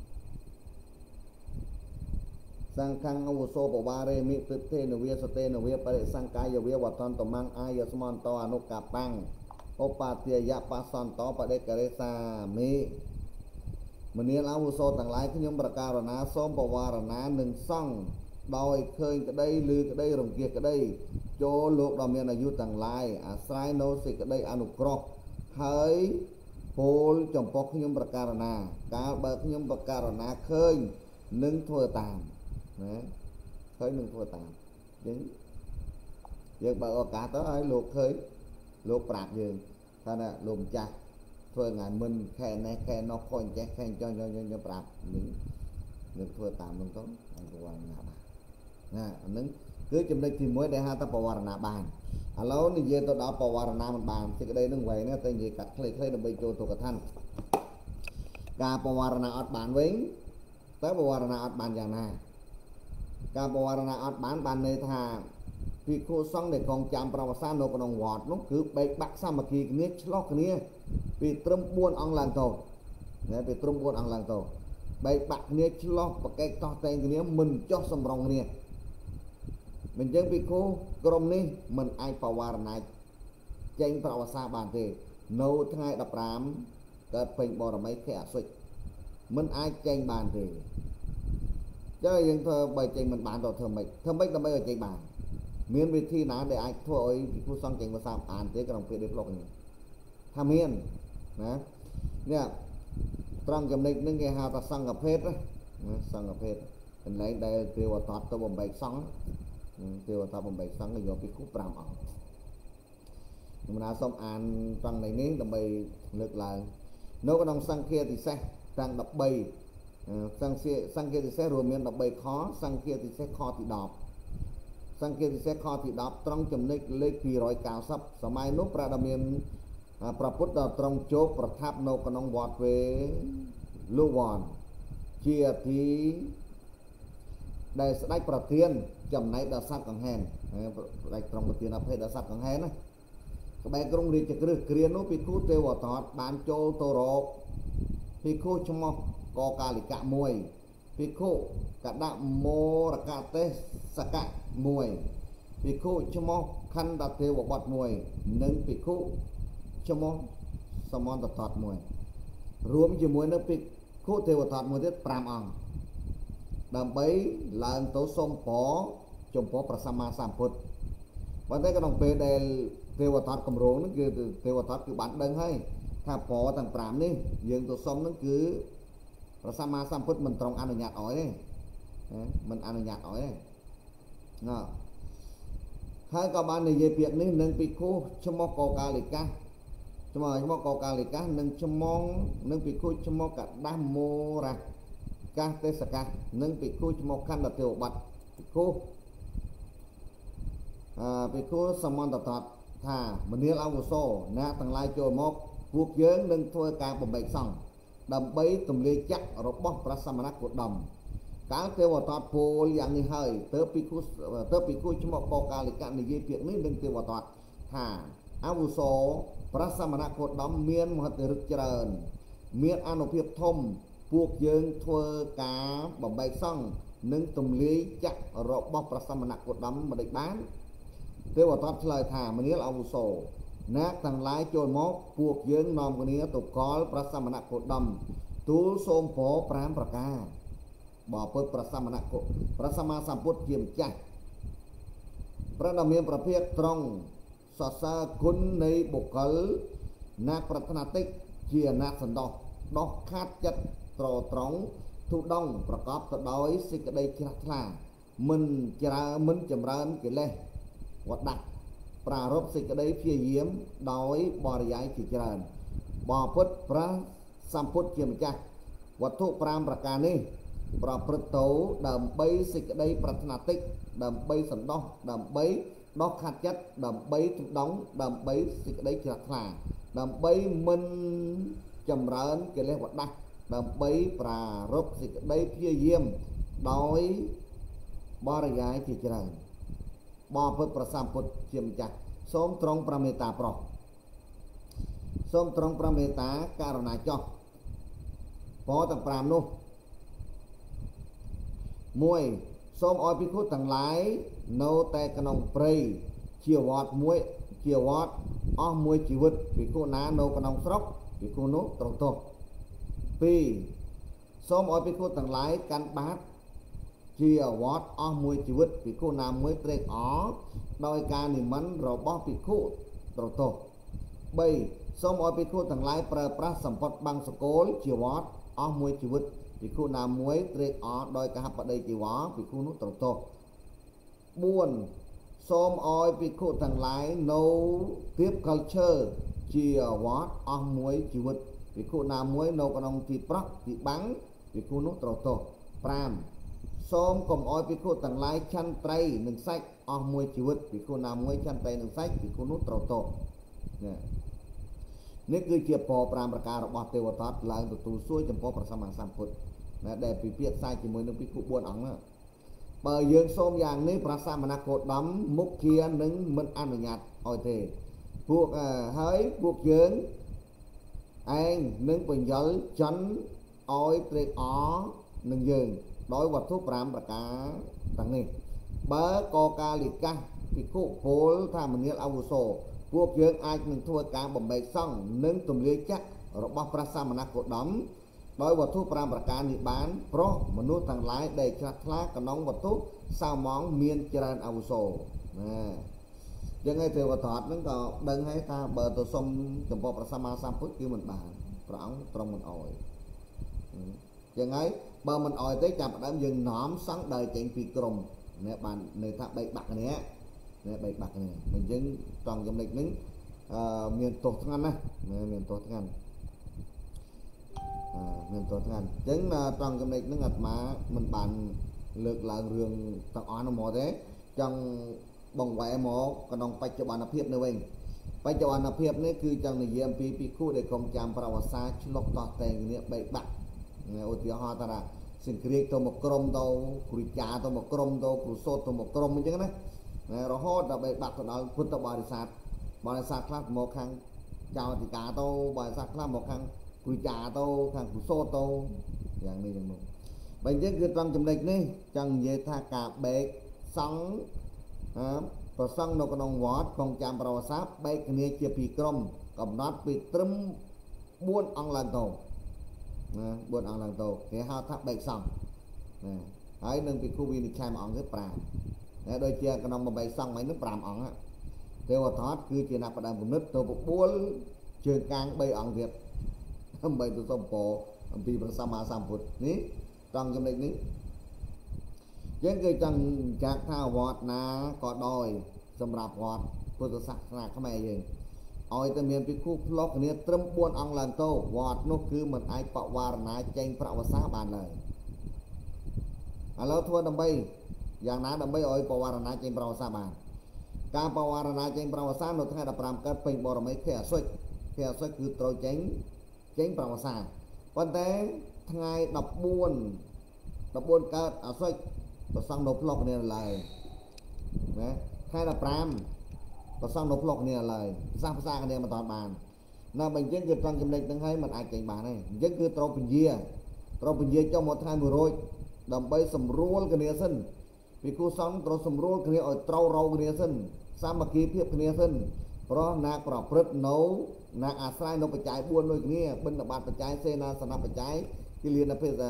សង្ឃังអវសរបវារេមិទិដ្ឋេនវាសតេនវាបរិសង្កាយវាវតន្តមੰអាយស្មន្តអនុកបੰឧបាទាយបសន្តបដិករិសាមិមនាលអវសរទាំងឡាយខ្ញុំប្រកាសណាសូមបវារណានឹងសង្ឃដោយឃើញក្តីឮក្តីរង្គៀសក្តីចូលលោកដ៏មានអាយុទាំងឡាយអាស្រ័យនៅសេចក្តីអនុក្រោះហើយពោលចំពោះខ្ញុំប្រការណាកាលបើខ្ញុំប្រការណាឃើញនឹងធ្វើតាមណាឃើញនឹងធ្វើតាមអញ្ចឹងយើងបើឱកាសទៅឲ្យលោកឃើញលោកប្រាប់យើងថាណាលោកម្ចាស់ធ្វើថ្ងៃមិនខែនេះខែនោះខុសអញ្ចេះខែចង់យើងប្រាប់នឹងធ្វើតាមនឹងទៅឲ្យបវរណាបានណាអានឹងគឺចំណុចទី1ដែលហៅថាបវរណាបានឥឡូវនិយាយទៅដល់បវរណាមិនបានសេចក្តីនឹងវែងណាតែនិយាយកាត់ខ្លីៗដើម្បីចូលទៅកថាការបវរណាអត់បានវិញតើបវរណាអត់បានយ៉ាងណាការបវរណាអត់បានន័យថាភិក្ខុសង្ឃដែលកងចាំប្រវសានៅក្នុងវត្តនោះគឺបែកបាក់សាមគ្គីគ្នាឆ្លោះគ្នាពីត្រឹម4អង្គឡើងទៅណាពីត្រឹម4អង្គឡើងទៅបែកបាក់គ្នាឆ្លោះប្រកែកតោះតែងគ្នាមិនចោះសម្រងគ្នាមិនចឹងភិក្ខុក្រុមនេះមិនអាចបវារណាចេញប្រវសាបានទេនៅថ្ងៃ15កើតពេញបរមីខែអសុជមិនអាចចេញបានទេចឹងយើងធ្វើបើចេញមិនបានទៅធ្វើម៉េចដើម្បីឲ្យចេញបានមានវិធីណាដែលអាចធ្វើឲ្យភិក្ខុសង្ឃចេញវសាបានទេក្នុងពេលនេះប្លុកនេះថាមានណានេះត្រង់ចំណុចនេះគេហៅថាសង្ឃភេទណាសង្ឃភេទកន្លែងដែលទេវតាទៅបំបែកសង្ឃទេវតាបំបែកសង្ឃយកភិក្ខុ5អង្គខ្ញុំណាសូមអានត្រង់នេះដើម្បីលើកឡើងនៅក្នុងសង្ឃាទិសេសទាំង13សង្ឃាទិសេសរួមមាន13ខសង្ឃាទិសេសខទី10សង្ឃាទិសេសខទី10ត្រង់ចំណុចលេខ290សម័យនោះព្រះដ៏មានព្រះពុទ្ធដ៏ត្រង់ជោគប្រថាប់នៅក្នុងវត្តវេលូវ័នជាទីដែលស្ដេចប្រធានចំណែកដល់សត្វកង្ហែនស្ដេចត្រង់ប្រធានអភ័យដល់សត្វកង្ហែនណាក្បែរក្រុងរាជក្រឹសគ្រានោះភិក្ខុទេវតាបានចូលទៅរកភិក្ខុឈ្មោះកកាលិកៈ1ភិក្ខុកដមរកទេសកៈ1ភិក្ខុឈ្មោះខណ្ឌទេវបុត្រ1និងភិក្ខុឈ្មោះសមន្តតត1រួមជាមួយនឹងភិក្ខុទេវតាមួយទៀត5អង្គដើម្បីឡើងទៅសុំពរចំពោះព្រះសម្មាសម្ពុទ្ធប៉ុន្តែក្នុងពេលដែលទេវតាកម្រងហ្នឹងគឺទេវតាគឺបានដឹងហើយថាពរទាំង5នេះយើងទៅសុំហ្នឹងគឺព្រះសម្មាសម្ពុទ្ធមិនត្រង់អនុញ្ញាតឲ្យទេមិនអនុញ្ញាតឲ្យទេណាហើយក៏បាននិយាយពាក្យនេះនឹងភិក្ខុឈ្មោះកកាលិកាឈ្មោះកកាលិកានិងឈ្មោះនឹងភិក្ខុឈ្មោះកដាសមោរៈកាសទេសកៈនិងភិក្ខុឈ្មោះខណ្ឌទេវបត្រភិក្ខុសមន្តតតថាមនាលអវុសោអ្នកទាំងឡាយចូលមកពួកយើងនឹងធ្វើការបំបែកសង្ឃដើម្បីទម្លាយចក្ររបស់ព្រះសមណគោតមកាលទេវតាពោលយ៉ាងនេះហើយទើបភិក្ខុឈ្មោះកកាលិកៈនិយាយពាក្យនេះនឹងទេវតាថាអវុសោព្រះសមណគោតមមានមហិទ្ធិឫទ្ធិច្រើនមានអានុភាពធំពួកយើងធ្វើការបំបែកសង្ឃនិងទម្លាយចក្ររបស់ព្រះសមណគោតមមិនដេចបានទេវតាឆ្លើយថាមនាលអវុសោអ្នកទាំងឡាយចូលមកពួកយើងនាំគ្នាទៅកល់ព្រះសមណគោតមទូលសូមពរ5ប្រការបើពុទ្ធព្រះសម្មាសម្ពុទ្ធជាម្ចាស់ព្រះដ៏មានព្រះភិក្ខត្រង់សរសើរគុណនៃបុគ្គលអ្នកប្រាថ្នាតិចជាអ្នកសន្តោសដោះខាត់ចិត្តត្រង់ទូដងប្រកបទៅដោយសេចក្តីជ្រះថ្លាមិនចម្រើនកិលេសវត្តដាក់ប្រារព្ធសេចក្តីព្យាយាមដោយបរិយាយជាច្រើនបបពុទ្ធព្រះសម្ពុទ្ធជាម្ចាស់វត្ថុ5ប្រការនេះប្រព្រឹត្តទៅដើម្បីសេចក្តីប្រាថ្នាតិចដើម្បីសន្តោសដើម្បីដោះខាត់ចិត្តដើម្បីទូដងដើម្បីសេចក្តីជ្រះថ្លាដើម្បីមិនចម្រើនកិលេសវត្តដាក់ដើម្បីប្រារព្ធសេចក្តីព្យាយាមដោយបរិយាយជាច្រើនបបពុទ្ធព្រះសម្ពុទ្ធជាម្ចាស់សូមទ្រង់ប្រមេត្តាប្រោះសូមទ្រង់ប្រមេត្តាករណាចោះពរទាំង5នោះ1សូមឲ្យភិក្ខុទាំងឡាយនៅតែក្នុងព្រៃជាវត្តអស់មួយជីវិតភិក្ខុណានៅក្នុងស្រុកភិក្ខុនោះត្រូវទោស2សូមឲ្យភិក្ខុទាំងឡាយកាន់បាតជាវត្តអស់មួយជីវិតភិក្ខុណាមួយត្រេកអរដោយការនិមន្តរបស់ភិក្ខុត្រូវទោស3សូមឲ្យភិក្ខុទាំងឡាយប្រើប្រាស់សម្ពត់បាំងសកលជាវត្តអស់មួយជីវិតភិក្ខុណាមួយត្រេកអរដោយកហបតីជីវរភិក្ខុនោះត្រូវទោស4សូមឲ្យភិក្ខុទាំងឡាយនៅទៀប culture ជាវត្តអស់មួយជីវិតភិក្ខុណាមួយនៅក្នុងទីប្រក់ទីបាំងភិក្ខុនោះត្រូវទោស5សូមកុំឲ្យភិក្ខុទាំងឡាយឆាន់ត្រីនិងសាច់អស់មួយជីវិតភិក្ខុណាមួយឆាន់ត្រីនិងសាច់ភិក្ខុនោះត្រូវទោសនេះគឺជាពរ5ប្រការរបស់ទេវតាឡើងទទួលសួរចំពោះព្រះសម្មាសម្ពុទ្ធដែលពិភាក្សាជាមួយនឹងភិក្ខុ4អង្គណាបើយើងសូមយ៉ាងនេះព្រះសមណគោតមមុខជានឹងមិនអនុញ្ញាតឲ្យទេហើយពួកយើងឯងនឹងបញ្យល់ច័ន្ទឲ្យត្រេកអរនឹងយើងដោយវត្ថុ5ប្រការទាំងនេះបើកកាលិកាភិក្ខុពលថាមនាលអាវុសោពួកយើងអាចនឹងធ្វើការបំបែកសង្ឃនិងទម្លាយចាក់របស់ព្រះសមណគោតមដោយវត្ថុ5ប្រការនេះបានព្រោះមនុស្សទាំងឡាយដែលជ្រះថ្លាក្នុងវត្ថុសៅម៉ងមានច្រើនអាវុសោណាយ៉ាងឯទេវតាហ្នឹងក៏ដឹងហើយថាបើទៅសុំចំពោះព្រះសម្មាសម្ពុទ្ធគឺមិនបានព្រះអង្គទ្រង់មិនអោយយ៉ាងហើយបើមិនអោយទេចាប់ផ្ដើមយើងនាំសង្ឃដើរចេញពីក្រុមនេះបានន័យថាបែកបាក់គ្នានេះបែកបាក់គ្នាមិនយើងត្រង់ចំណុចនេះមានទោសធ្ងន់ណាមានទោសធ្ងន់មានទោសធ្ងន់អញ្ចឹងត្រង់ចំណុចហ្នឹងអាត្មាមិនបានលើកឡើងរឿងទាំងអស់នោះមកទេចង់បង្វែរមកក្នុងបច្ចុប្បន្នភាពនៅវិញបច្ចុប្បន្នភាពនេះគឺចង់និយាយអំពីភិក្ខុដែលកុំចាំប្រវត្តិសាស្ត្រឆ្លុះតោះតែងគ្នាបែកបាក់ឧទាហរណ៍ថាសង្គ្រាមទៅមកក្រុមទៅគ្រូចាទៅមកក្រុមទៅគ្រូសូត្រទៅមកក្រុមអញ្ចឹងណារហូតដល់បែកបាក់ទៅដល់ពុទ្ធបរិស័ទខ្លះមកខាងចៅអធិការទៅបរិស័ទខ្លះមកខាងគ្រូចាទៅខាងគ្រូសូត្រទៅយ៉ាងនេះយ៉ាងនោះបើអញ្ចឹងគឺត្រង់ចំណុចនេះចង់និយាយថាការបែកសង្ឃប្រសង់នៅក្នុងវត្តកងចាំប្រវត្តិសាស្ត្របែកគ្នាជាពីរក្រុមកំណត់ពីត្រឹម4អង្គឡើងទៅណា4អង្គឡើងទៅគេហៅថាបែកសង្ឃណាហើយនឹងពីគ្រូវិនិច្ឆ័យមួយអង្គគឺ5ហើយដូចជាក្នុងបែកសង្ឃមិញនោះ5អង្គទេវតាគឺជាអ្នកផ្ដើមគំនិតទៅបបួលជើងកាង3អង្គទៀតដើម្បីទៅសុំពរអំពីព្រះសម្មាសម្ពុទ្ធនេះត្រង់ចំណុចនេះយើងគឺចង់ចាក់ថាវត្តណាក៏ដោយសម្រាប់វត្តពុទ្ធសាសនាខ្មែរយើងឲ្យតែមានភិក្ខុផ្លុកគ្នាត្រឹម4អង្គឡើងទៅវត្តនោះគឺមិនអាចបវារណាចេញប្រវត្តិសាស្ត្របានឡើយឥឡូវធ្វើដើម្បីយ៉ាងណាដើម្បីឲ្យបវារណាចេញប្រវត្តិសាស្ត្របានការបវារណាចេញប្រវត្តិសាស្ត្រនៅថ្ងៃ15កើតពេញបរមីខែអសុចគឺត្រូវចេញប្រវត្តិសាស្ត្រប៉ុន្តែថ្ងៃ14កើតអសុចប្រសង់នៅផ្លុកគ្នាឡើយណាខែ15ប្រសង់នៅផ្លុកគ្នាឡើយភាសាគ្នាមិនតាន់បានណាបើអញ្ចឹងគឺត្រង់ចំណុចហ្នឹងហើយមិនអាចចេញបានទេអញ្ចឹងគឺត្រូវពញាចុះមកថ្ងៃ100ដើម្បីសម្រួលគ្នាសិនពីគូសង្ឃត្រូវសម្រួលគ្នាឲ្យត្រូវរោគ្នាសិនសាមគ្គីភាពគ្នាសិនព្រោះណាប្រព្រឹត្តនៅណាអាស្រ័យនៅបច្ច័យ4ដូចគ្នាបិណ្ឌបាតបច្ច័យសេនាសនៈបច្ច័យគិលានភេស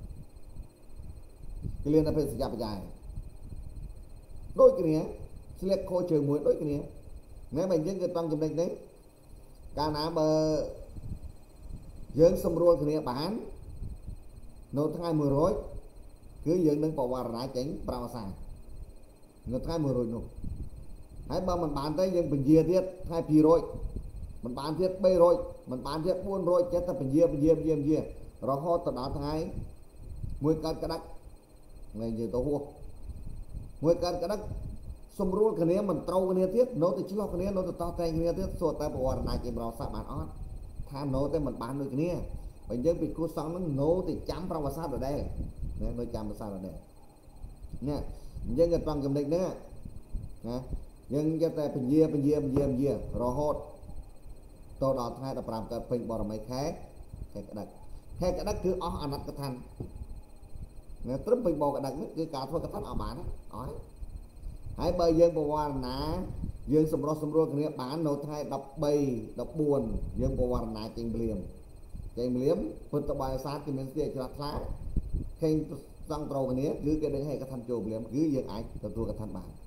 ជ្ជបច្ច័យដូចគ្នាស្លៀកខោជើងមួយដូចគ្នាណែបើយើងគឺត្រង់ចំណុចនេះកាលណាបើយើងសម្រួលគ្នាបាននៅថ្ងៃ100គឺយើងនឹងបវារណាចេញប្រវត្តិសាស្ត្រនៅថ្ងៃ100នោះហើយបើមិនបានទេយើងពញាទៀតថ្ងៃ200មិនបានទៀត300មិនបានទៀត400ចេះតែពញារហូតទៅដល់ថ្ងៃមួយកើតក្តាច់ថ្ងៃនិយាយទៅហួសមួយកើតក្តាច់សម្រួលគ្នាមិនត្រូវគ្នាទៀតនៅតែឆ្លោះគ្នានៅតែតោះតែងគ្នាទៀតសួរតែបវរណាចេញប្រវត្តិសាស្ត្របានអត់ថានៅតែមិនបានដូចគ្នាបើយើងពីគូសង្ឃនឹងនៅតែចាំប្រវត្តិសាស្ត្រដដែលនៅចាំប្រវត្តិសាស្ត្រដដែលនេះយើងក៏ត្រង់ចំណុចនេះណាយើងយកតែពញារហូតទៅដល់ថ្ងៃ15កើតពេញបរមីខែក្តាច់គឺអស់អនត្តកថាត្រឹមពេញបោក្តាច់នេះគឺការធ្វើកថាអត់បានអត់ហើយបើយើងបវរណាយើងសម្រុះសម្រួលគ្នាបាននៅថ្ងៃ13 14យើងបវរណាចេញភ្លាមពុទ្ធបរិស័ទគឺមានស្ទីជ្រះថ្លាឃើញសង្ឃត្រូវគ្នាគឺគេនឹងឲ្យកថាចូលភ្លាមគឺយើងអាចទទួលកថាបាន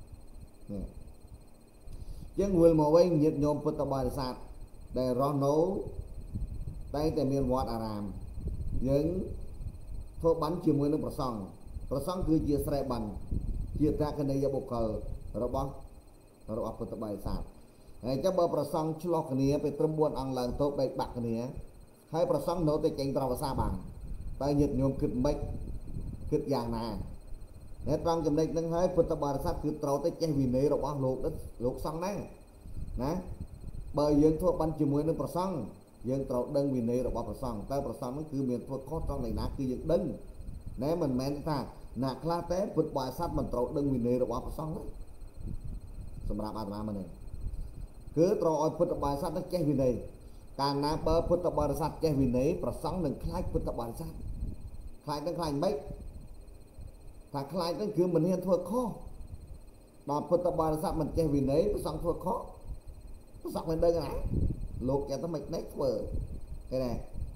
យើងវិលមកវិញញាតិញោមពុទ្ធបរិស័ទដែលរស់នៅតែមានវត្តអារាមយើងធ្វើបន់ជាមួយនឹងព្រះសង្ឃគឺជាស្រែបន់ជាតកនិយបុគ្គលរបស់ពុទ្ធបរិស័ទហើយចាំបើព្រះសង្ឃឆ្លោះគ្នាទៅត្រឹម4អង្គឡើងទៅបែកបាក់គ្នាហើយព្រះសង្ឃនៅតែចេញប្រវត្តិសាស្ត្របានតែញាតិញោមគិតមិនគិតយ៉ាងណាតែត្រង់ចំណុចហ្នឹងហើយពុទ្ធបរិស័ទគឺត្រូវតែចេះវិន័យរបស់លោកសង្ឃដែរណាបើយើងធ្វើបន់ជាមួយនឹងព្រះសង្ឃយើងត្រូវដឹងវិន័យរបស់ព្រះសង្ឃតែព្រះសង្ឃហ្នឹងគឺមានធ្វើខុសត្រង់ណាគឺយើងដឹងណែមិនមែនថាណាខ្លះតែពុទ្ធបរិស័ទមិនត្រូវដឹងវិន័យរបស់ព្រះសង្ឃទេសម្រាប់អាត្មាមិនទេគឺត្រូវឲ្យពុទ្ធបរិស័ទចេះវិន័យកាលណាបើពុទ្ធបរិស័ទចេះវិន័យព្រះសង្ឃនឹងខ្លាចពុទ្ធបរិស័ទខ្លាចមិនថាខ្លាចហ្នឹងគឺមិនហ៊ានធ្វើខុសដល់ពុទ្ធបរិស័ទមិនចេះវិន័យប្រសង់ធ្វើខុសប្រសង់មិនដឹងណាលោកចេះតែមិនដេកធ្វើឃើញទេ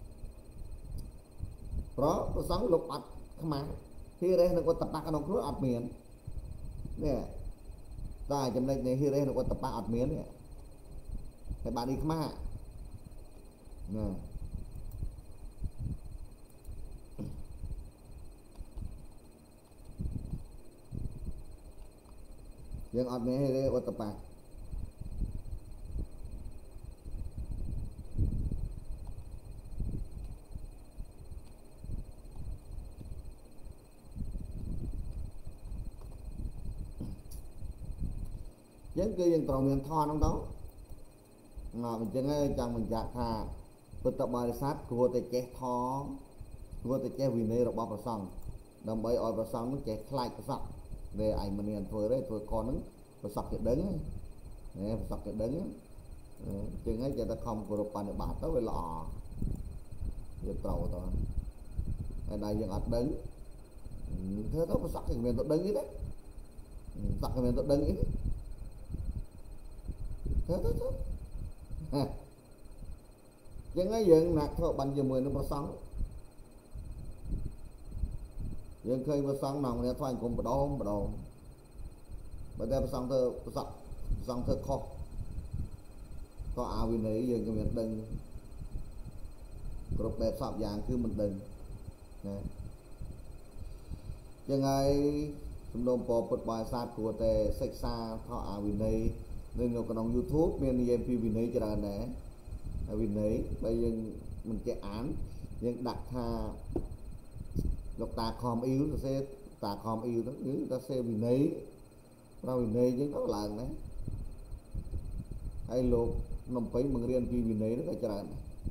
ព្រោះប្រសង់លោកអត់ខ្មាស់ហិរិសនឹងឧត្តបៈក្នុងខ្លួនអត់មាននេះតែចំណុចនៃហិរិសនឹងឧត្តបៈអត់មាននេះតែបាននេះខ្មាស់ណាយើងអត់មានហិរិសឧត្តបៈយើងគឺយើងត្រូវមានថនហ្នឹងទៅអញ្ចឹងឯងចង់បញ្ជាក់ថាពុទ្ធបរិស័ទគួរតែចេះថគួរតែចេះវិន័យរបស់ព្រះសង្ឃដើម្បីឲ្យព្រះសង្ឃនឹងចេះខ្លាចព្រះសង្ឃដែលឯងមិនមានធ្វើទេធ្វើខុសហ្នឹងព្រះសង្ឃគេដឹងហ្នឹងព្រះសង្ឃគេដឹងអញ្ចឹងឯងចេះតែខំគោរពបដិបត្តិទៅវាល្អវាត្រូវទៅហើយដែលយើងអត់ដឹងធ្វើទៅព្រះសង្ឃគេមានទៅដឹងអីទេសង្ឃគេមានទៅដឹងអីទេទៅចឹងហើយយើងណាក់ធ្វើបានជាមួយនឹងព្រះសង្ឃយើងឃើញព្រះសង្ឃក្នុងនេះថ្វាយគុំបដងបើតែព្រះសង្ឃធ្វើព្រះសង្ឃធ្វើខុសក៏អាវិន័យយើងក៏មានដឹងគ្រប់បែបសពយ៉ាងគឺមិនដឹងណាចឹងហើយសំណូមពរពុទ្ធបរិស័ទគួរតែសិក្សាថតអាវិន័យនៅក្នុង YouTube មាននិយាយពីវិន័យច្រើនដែរហើយវិន័យបើយើងមិនចេះអានយើងដាក់ថាលោកតាខំអ៊ីវទៅសេតាខំអ៊ីវទៅគឺទៅសេវិន័យប្រវិន័យយើងទៅឡើងដែរហើយលោកនំពេញបង្រៀនពីវិន័យនោះក៏ច្រើន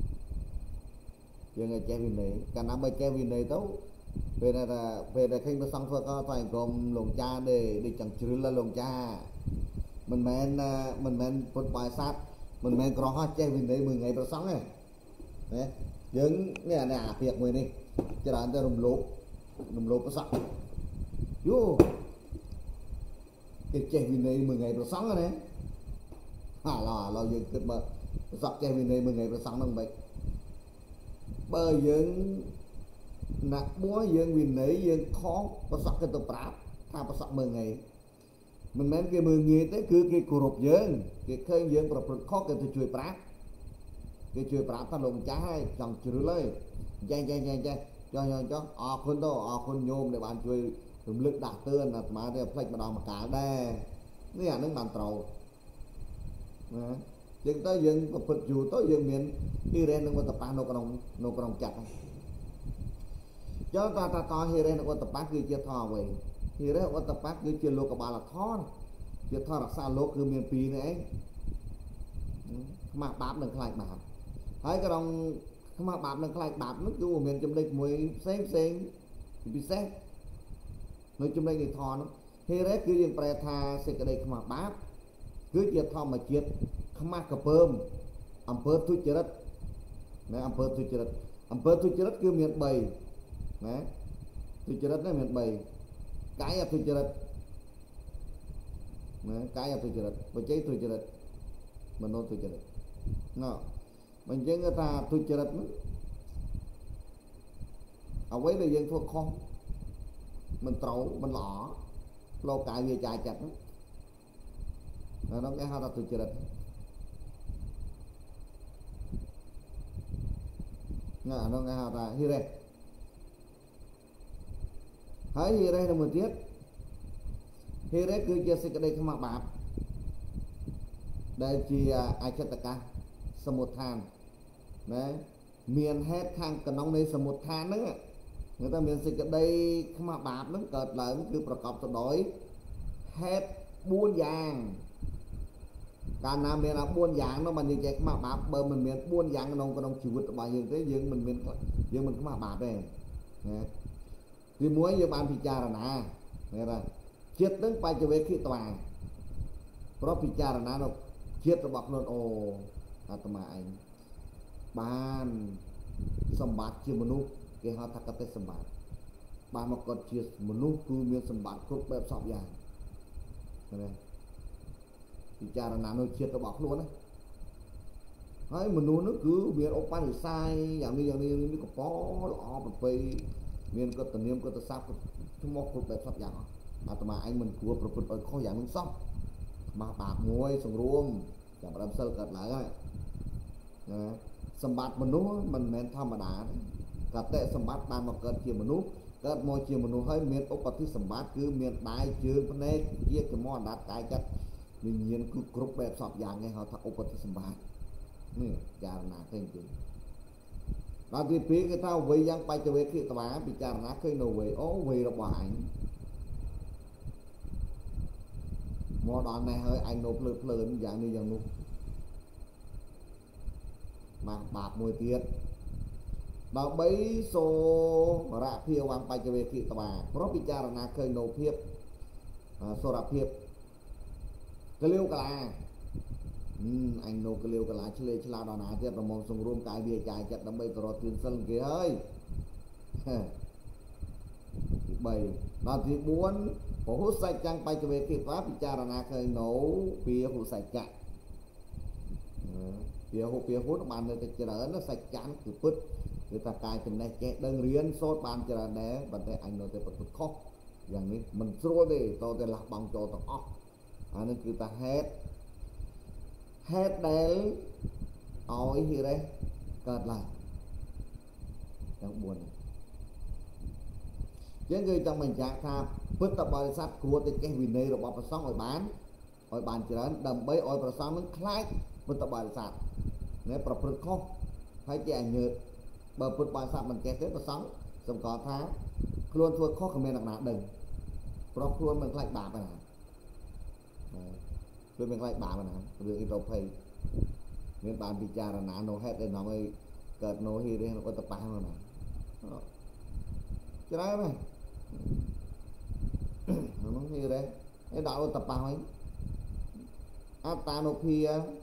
យើងឲ្យចេះវិន័យកាលណាបើចេះវិន័យទៅពេលដែលឃើញព្រះសង្ឃធ្វើក៏ថ្វាយអង្គមលោកចាទេដូចចង់ជ្រឿលលោកចាមិនមែនពុទ្ធបរិស័ទមិនមែនក្រហោះចេះវិន័យមួយថ្ងៃប្រសង់ទេណាយើងនេះអាពាក្យមួយនេះច្រើនតែរំលោភប្រសង់យូគេចេះវិន័យមួយថ្ងៃប្រសង់ណាឥឡូវយើងគិតមើលប្រសង់ចេះវិន័យមួយថ្ងៃប្រសង់ហ្នឹងមិនបើយើងណាក់បួយើងវិន័យយើងខុសប្រសង់គេទៅប្រាប់ថាប្រសង់មួយថ្ងៃមិនមែនគេមើលងាយទេគឺគេគោរពយើងគេឃើញយើងប្រព្រឹត្តខុសគេទៅជួយប្រាប់គេជួយប្រាប់ថាលោកម្ចាស់ហើយចង់ជ្រឿលហើយចេះចុះអរគុណទៅអរគុណញោមដែលបានជួយរំលឹកដាស់តឿនអាត្មាទៅផ្លេចម្ដងម្កាលដែរនេះអានឹងបានត្រូវណាចឹងទៅយើងប្រព្រឹត្តយូរទៅយើងមានហិរិសនឹងឧត្តបៈនៅក្នុងចិត្តចុះតហិរិសនឹងឧត្តបៈគឺជាធម៌អ្វីហិរិសឧត្តបៈគឺជាលោកបាលធម៌ជាធម៌រក្សាលោកគឺមានពីរនេះឯងខ្មាស់បាបនិងខ្លាចបាបហើយក្នុងខ្មាស់បាបនិងខ្លាចបាបនោះគឺមានចំណុចមួយផ្សេងពិសេសនៅចំណុចនៃធម៌នោះហិរិសគឺយើងប្រែថាសេចក្តីខ្មាស់បាបគឺជាធម្មជាតិខ្មាស់កពើមអំពើទុច្ចរិតណាអំពើទុច្ចរិតគឺមាន3ណាទុច្ចរិតនេះមាន3កាយអទុច្ចរិតណាកាយអទុច្ចរិតបច្ចេកទុច្ចរិតមនោទុច្ចរិតណ៎បើអញ្ចឹងគេថាទុច្ចរិតនោះអ្វីដែលយើងធ្វើខុសមិនត្រូវមិនល្អផ្លូវកាយវាចាយចិត្តនោះគេហៅថាទុច្ចរិតណានោះគេហៅថាហិរិសហើយហិរិសនឹងមួយទៀតហិរិសគឺជាសេចក្តីខ្មាស់បាបដែលជាអចិតកៈសមុដ្ឋានណាមានហេតុខាងក្នុងនៃសមុដ្ឋានហ្នឹងគេថាមានសេចក្តីខ្មាស់បាបហ្នឹងកើតឡើងគឺប្រកបទៅដោយហេតុ4យ៉ាងកាលណាមាន4យ៉ាងនោះបានយើងចេះខ្មាស់បាបបើមិនមាន4យ៉ាងក្នុងជីវិតរបស់យើងទេយើងមិនខ្មាស់បាបទេណាទី1យើងបានពិចារណាគេថាចិត្តនឹងបច្ចវេគិតវាព្រោះពិចារណានៅចិត្តរបស់ខ្លួនអូអាត្មាឯងបានសម្បត្តិជាមនុស្សគេហៅថាកតេសម្បត្តិបានមកគាត់ជាមនុស្សគឺមានសម្បត្តិគ្រប់បែបសពយ៉ាងណាពិចារណានៅជាតិរបស់ខ្លួនណាហើយមនុស្សនោះគឺមានឧបនិស្ស័យយ៉ាងនេះនេះកប៉ល្អប្រពៃមានកតនាមកតស័ព្ទឈ្មោះគ្រប់បែបសពយ៉ាងអាត្មាឯងមិនគួរប្រព្រឹត្តឲ្យខុសយ៉ាងនឹងសោះមកបាបមួយសង្រួមចាប់ដើមសិលកើតឡើងហើយណាសម្បត្តិមនុស្សមិនមែនធម្មតាកតេសម្បត្តិបានមកកើតជាមនុស្សកើតមកជាមនុស្សហើយមានឧបតិសម្បត្តិគឺមានដៃជើងភ្នែកជាចំអណ្ដាតកាយចិត្តវិញ្ញាណគឺគ្រប់បែបសពយ៉ាងឯងហៅថាឧបតិសម្បត្តិនេះចារណាឃើញទេដល់ទី2គេថាវ័យយ៉ាងបច្ចវេគិតវាពិចារណាឃើញនៅវ័យអូវ័យរបស់អញមកដល់នេះហើយអញនៅភ្លើយ៉ាងនេះយ៉ាងនោះមកបាបមួយទៀតដល់3សូរៈភាវੰបច្ចវេគិតវាព្រោះពិចារណាឃើញនៅភាពសូរៈភាពកលៀវកលាអញនៅកលៀវកលាឆ្លេឆ្លាតដល់ណាទៀតប្រមងសង្រួមកាយវាចាយចិត្តដើម្បីទៅរកទានសិលគេហើយទី3ដល់ទី4ពហុសច្ចੰបច្ចវេគិតវាពិចារណាឃើញនៅពាហុសច្ចៈពាហុបាននៅតែច្រើនសច្ចៈគឺពិតគឺថាកាយចំណេះចេះដឹងរៀនសូត្របានច្រើនដែរប៉ុន្តែអញនៅតែប្រព្រឹត្តខុសយ៉ាងនេះមិនស្រួលទេតតែលះបង់ចូលទាំងអស់អានេះគឺថាហេតុដែលឲ្យហិរិសកើតឡើងទាំង4ចឹងគឺចង់បញ្ជាក់ថាពុទ្ធបរិស័ទគួរតែចេះវិន័យរបស់ព្រះសង្ឃឲ្យបានច្រើនដើម្បីឲ្យព្រះសង្ឃនឹងខ្លាចពុទ្ធបរិស័ទណែប្រព្រឹត្តខុសហើយជាអញើតបើពុទ្ធបរិស័ទមិនចេះទេព្រះសង្ឃសម្គាល់ថាខ្លួនធ្វើខុសគ្មានអ្នកណាដឹងព្រោះខ្លួនមិនខ្លាចបាបណាខ្លួនមិនខ្លាចបាបណារឿងអ៊ីរ៉ូភ័យមានបានពិចារណានៅហេតុដែលនាំឲ្យកើតនៅហិរិសឧត្តបៈហ្នឹងណាច្រើនណាស់ហ្នឹងហិរិសឯដល់ឧត្តបៈហើយអត្តានុភា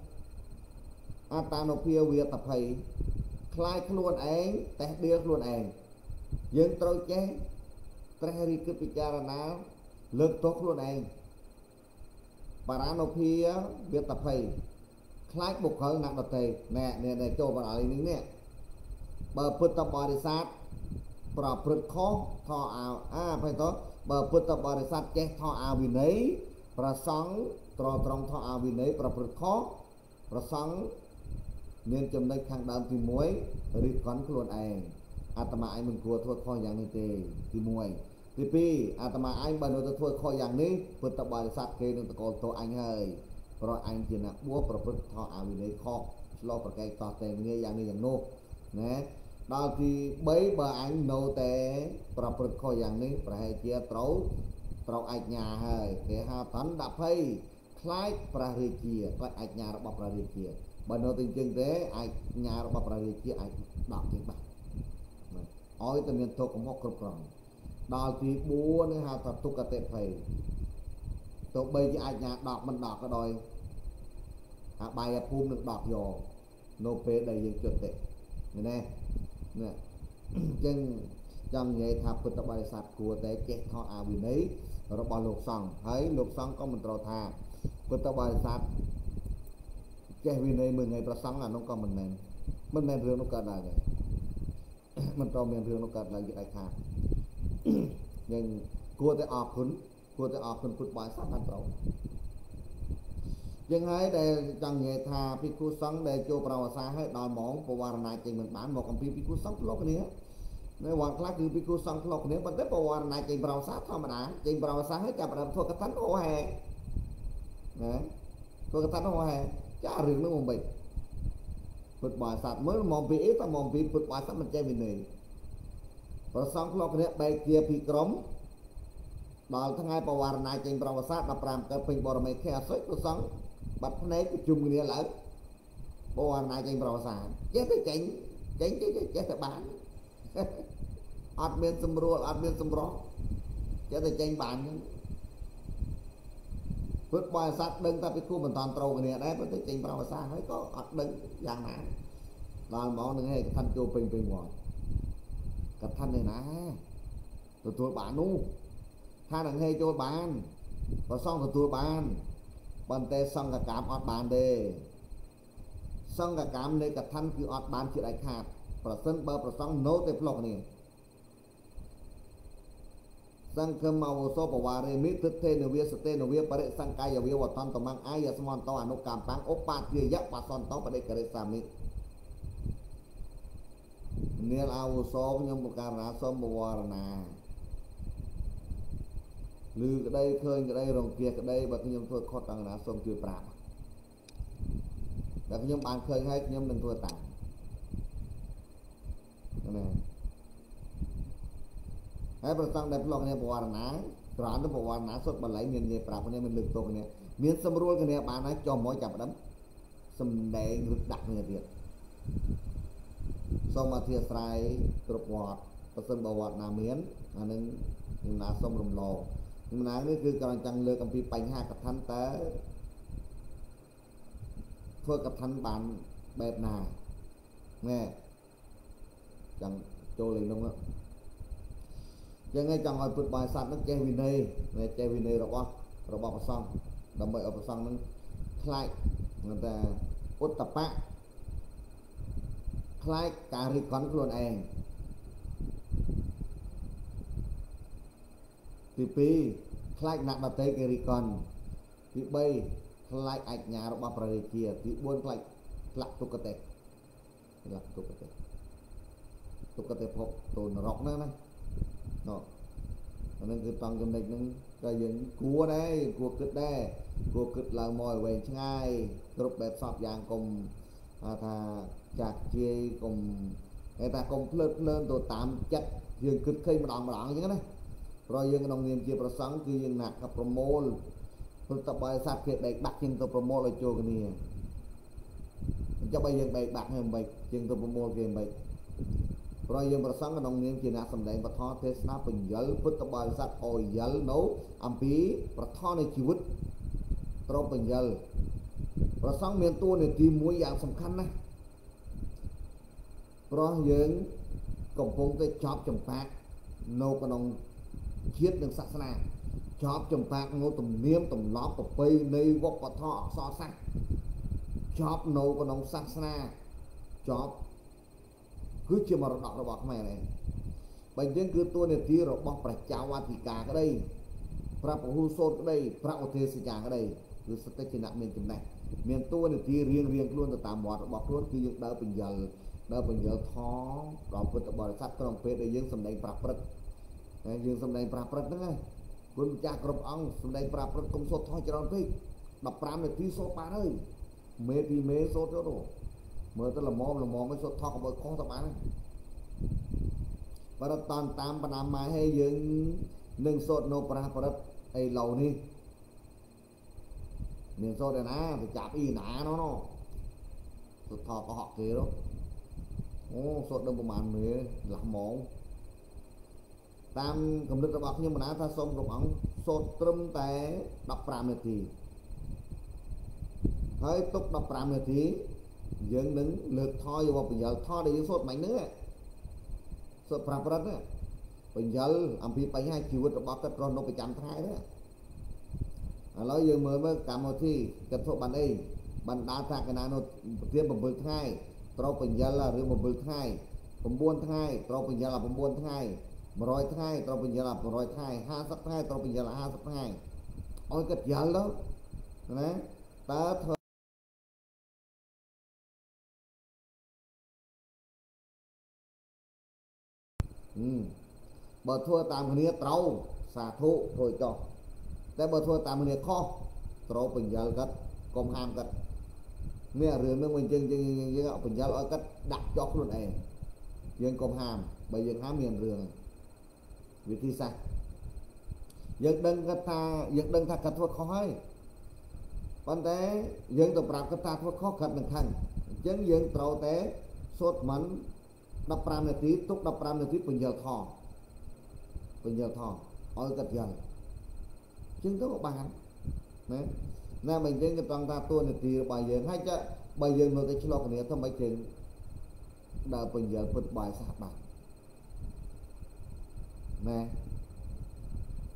វាតភ័យខ្លាចខ្លួនឯងតេះដៀលខ្លួនឯងយើងត្រូវចេះត្រេះរិះគិតពិចារណាលើកទោសខ្លួនឯងបារានុភាវាតភ័យខ្លាចបុគ្គលអ្នកដទៃណែចូលបណ្ដាលនេះបើពុទ្ធបរិស័ទប្រព្រឹត្តខុសថោអាបើតើបើពុទ្ធបរិស័ទចេះថោអាវិន័យប្រសង់ត្រង់ថោអាវិន័យប្រព្រឹត្តខុសប្រសង់មានចំណុចខាងដើមទី1រិះគន់ខ្លួនឯងអាត្មាឯងមិនគួរធ្វើខុសយ៉ាងនេះទេទី1ទី2អាត្មាឯងបើនៅទៅធ្វើខុសយ៉ាងនេះពុទ្ធបរិស័ទគេនឹងតកល់ទោសអញហើយព្រោះអញជាអ្នកបួសប្រព្រឹត្តថោអាវិន័យខុសឆ្លោះប្រកែកតោះតែងារយ៉ាងនេះយ៉ាងនោះណាដល់ទី3បើអញនៅតែប្រព្រឹត្តខុសយ៉ាងនេះប្រហែលជាត្រូវអាជ្ញាហើយគេហៅតណ្ដភ័យខ្លាចព្រះរាជាខ្លាចអាជ្ញារបស់ព្រះរាជាបើនៅទៅជាងទេអាជ្ញារបស់ព្រះរាជាអាចដកជាងបាត់ឲ្យតែមានទោសកំហុសគ្រប់គ្រាន់ដល់ទី4នេះហៅថាទុក្ខតិភ័យទោះបីជាអាជ្ញាដកមិនដកក៏ដោយអបាយភូមិនឹងដកយកនៅពេលដែលយើងជន់ទេណាចឹងចង់និយាយថាពុទ្ធបរិស័ទគួរតែចេះខុសអាវិន័យរបស់លោកសង្ឃហើយលោកសង្ឃក៏មិនត្រូវថាពុទ្ធបរិស័ទចេះវិន័យមួយថ្ងៃប្រសង់អានោះក៏មិនមែនរឿងនោះកើតឡើងទេមិនត្រូវមានរឿងនោះកើតឡើងជាដាច់ខាតយើងគួរតែអរគុណពុទ្ធបរិស័ទបានត្រូវយ៉ាងហើយដែលចង់និយាយថាភិក្ខុសង្ឃដែលចូលប្រវត្តិសាស្ត្រហើយដល់ហ្មងបវរណាចេញមិនបានមកអំពីភិក្ខុសង្ឃធ្លាប់គ្នានៅវត្តខ្លះគឺភិក្ខុសង្ឃធ្លាប់គ្នាប៉ុន្តែបវរណាចេញប្រវត្តិសាស្ត្រធម្មតាចេញប្រវត្តិសាស្ត្រហើយចាប់ផ្ដើមធ្វើកថាអូហេណាធ្វើកថាអូហេចារឿងនោះមិនពុទ្ធបរិស័ទមើលមកពីអីតែមកពីពុទ្ធបរិស័ទមិនចេះវិន័យប្រសងធ្លាប់គ្នាបែកជាពីក្រុមដល់ថ្ងៃបវរណាចេញប្រវត្តិសាស្ត្រ15កើតពេញបរមីខែអសុចប្រសងបាត់ភ្នែកប្រជុំគ្នាឡើងបវរណាចេញប្រវត្តិសាស្ត្រចេះតែចេញតែបានអត់មានសម្រួលអត់មានសម្រស់ចេះតែចេញបានពុទ្ធបរិស័ទដឹងតែពីគូមិនតាន់ត្រូវគ្នាដែរប៉ុន្តែចេញប្រវត្តិសាស្ត្រហើយក៏អត់ដឹងយ៉ាងណាដល់ហ្មងនឹងឯកថាចូលពេញវត្តកថានេះណាទទួលបាននោះថានឹងហេចូលបានប្រសងទទួលបានប៉ុន្តែសង្កកម្មអត់បានទេសង្កកម្មនៃកថាគឺអត់បានជាដាច់ខាតប្រសិនបើប្រសងនៅតែផ្លុកនេះសង្ឃមអវសោបវារេមិទិទ្ធេនវាសតេនវាបរិសង្កាយវាវតន្តមង្អាយស្មន្តអនុកម្មបាំងឧបាទាយៈបសន្តបដិករិសាមិនាលអវសោខ្ញុំបការណាសូមបវរណាឮក្តីឃើញក្តីរង្គៀសក្តីបើខ្ញុំធ្វើខុសអង្គណាសូមជួយប្រាប់តែខ្ញុំបានឃើញហើយខ្ញុំនឹងធ្វើតាមណាហើយប្រសងដែលផ្លុកគ្នាបវរណាក្រោមទៅបវរណាសុទ្ធបល័យមាននិយាយប្រាប់គ្នាមានលើកតោគ្នាមានសម្រួលគ្នាបានហើយចុះមកចាប់ដើមសំដែងឬដាក់គ្នាទៀតសូមអធិស្ឋានគ្រប់វត្តប្រសិនបើវត្តណាមានអានឹងខ្ញុំណាសូមរំលងខ្ញុំណានេះគឺគាត់ចង់លើកអំពីបញ្ហាកថាតើធ្វើកថាបានបែបណាណែចង់ចូលលេងនោះយ៉ាងហ្នឹងចង់ឲ្យពុទ្ធបរិស័ទនឹងចេះវិន័យចេះវិន័យរបស់ព្រះសង្ឃដើម្បីឲ្យព្រះសង្ឃនឹងខ្លាចថាឧត្តបៈខ្លាចការរិះគន់ខ្លួនឯងទី2ខ្លាចអ្នកដទៃគេរិះគន់ទី3ខ្លាចអាជ្ញារបស់ព្រះរាជាទី4ខ្លាចផ្លាក់ទុគតិផ្លាក់ទុគតិភពទៅនរកហ្នឹងណានោះអានឹងគឺតង់ចំណុចហ្នឹងតែយើងគួរដែរគួរគិតដែរគួរគិតឡើងមកឲ្យវែងឆ្ងាយគ្រប់បែបសពយ៉ាងកុំថាចាក់ជាយកុំគេថាកុំភ្លើតភ្លើនទៅតាមចិត្តយើងគិតឃើញម្ដងអញ្ចឹងណាព្រោះយើងក្នុងនាមជាប្រសង្ឃគឺយើងណាក់កប្រមូលព្រោះតបឲ្យសត្វគេបែកបាក់ជាងទៅប្រមូលឲ្យចូលគ្នាអញ្ចឹងបើយើងបែកបាក់ហ្នឹងមិនជាងទៅប្រមូលគេមិនព្រោះយើងប្រសង្ឃក្នុងនាមជាអ្នកសម្ដែងពធទេសនាបញ្ញលពុទ្ធបរិស័ទអយយលនៅអំពីប្រធនៃជីវិតត្រូវបញ្ញលប្រសង្ឃមានតួនាទីមួយយ៉ាងសំខាន់ណាស់ព្រោះយើងកំពុងតែចប់ចម្បាក់នៅក្នុងជាតិនិងសាសនាចប់ចម្បាក់នៅទំនៀមទម្លាប់ប្រពៃណីវប្បធម៌អក្សរសាស្ត្រចប់នៅក្នុងសាសនាចប់គឺជាមរតករបស់ខ្មែរឯងបើអញ្ចឹងគឺតួនាទីរបស់ប្រជាវត្តិកាក្តីព្រះពហុសូត្រក្តីព្រះឧទេសញ្ញាក្តីគឺសតិជាអ្នកមានចំណេះមានតួនាទីរៀងខ្លួនទៅតាមវត្តរបស់ខ្លួនគឺយើងដើរបញ្ញលថដល់ពុទ្ធបរិស័ទក្នុងពេលដែលយើងសម្ដែងប្រព្រឹត្តហើយយើងសម្ដែងប្រព្រឹត្តហ្នឹងឯងគុណម្ចាស់គ្រប់អង្គសម្ដែងប្រព្រឹត្តកុំសូត្រថយច្រើនពេក15នាទីសូត្របានហើយមេពីមេសូត្រទៅមើលទៅល្មមមិនសូត្រថកកុំឲ្យខុសទៅបានបើតន់តាមបណ្ណាម៉ែឲ្យយើងនឹងសូត្រនៅប្រព្រឹត្តអីឡូវនេះមានសូត្រឯណាទៅចាប់អ៊ីណានោះសូត្រថកកុហកគេនោះអូសូត្រដឹងប្រហែលមេលាស់ហ្មងតាមកំណត់របស់ខ្ញុំបណ្ណាថាសូមគ្រប់អង្គសូត្រត្រឹមតែ15នាទីហើយទុក15នាទីយើងនឹងលើកថយយកបញ្ញលថដែលយើងសូត្រមិញហ្នឹងសូត្រប្រព្រឹត្តបញ្ញលអំពីបញ្ហាជីវិតរបស់គាត់រស់នៅប្រចាំថ្ងៃហ្នឹងឥឡូវយើងមើលកម្មវិធីគាត់ធ្វើបានអីបណ្ដាថាកណានៅប្រទាន7ថ្ងៃត្រូវបញ្ញលរឿង7ថ្ងៃ9ថ្ងៃត្រូវបញ្ញល9ថ្ងៃ100ថ្ងៃត្រូវបញ្ញល100ថ្ងៃ50ថ្ងៃត្រូវបញ្ញល50ថ្ងៃឲ្យគាត់យល់ទៅណាតើធ្វើបើធ្វើតាមគ្នាត្រូវសាធុធ្វើចោះតែបើធ្វើតាមគ្នាខុសត្រូវបញ្ញលគាត់កុំហាមគាត់នេះរឿងហ្នឹងវិញយើងបញ្ញលឲ្យគាត់ដាក់ចោះខ្លួនឯងយើងកុំហាមបើយើងហាមមានរឿងវិធីសាស្ត្រយើងដឹងថាគាត់ធ្វើខុសហើយប៉ុន្តែយើងទៅប្រាប់គាត់ថាធ្វើខុសគាត់នឹងខឹងអញ្ចឹងយើងត្រូវតែសូត្រមិន15នាទីទុក15នាទីបញ្ញលថឲ្យគាត់យល់ជាងទៅក៏បានណាបើយើងក៏ต้องថាតួនាទីរបស់យើងហើយចាបើយើងនៅតែឆ្លោះគ្នាធ្វើម៉េចជាងដើរបញ្ញលពុទ្ធបាយសាសបានណា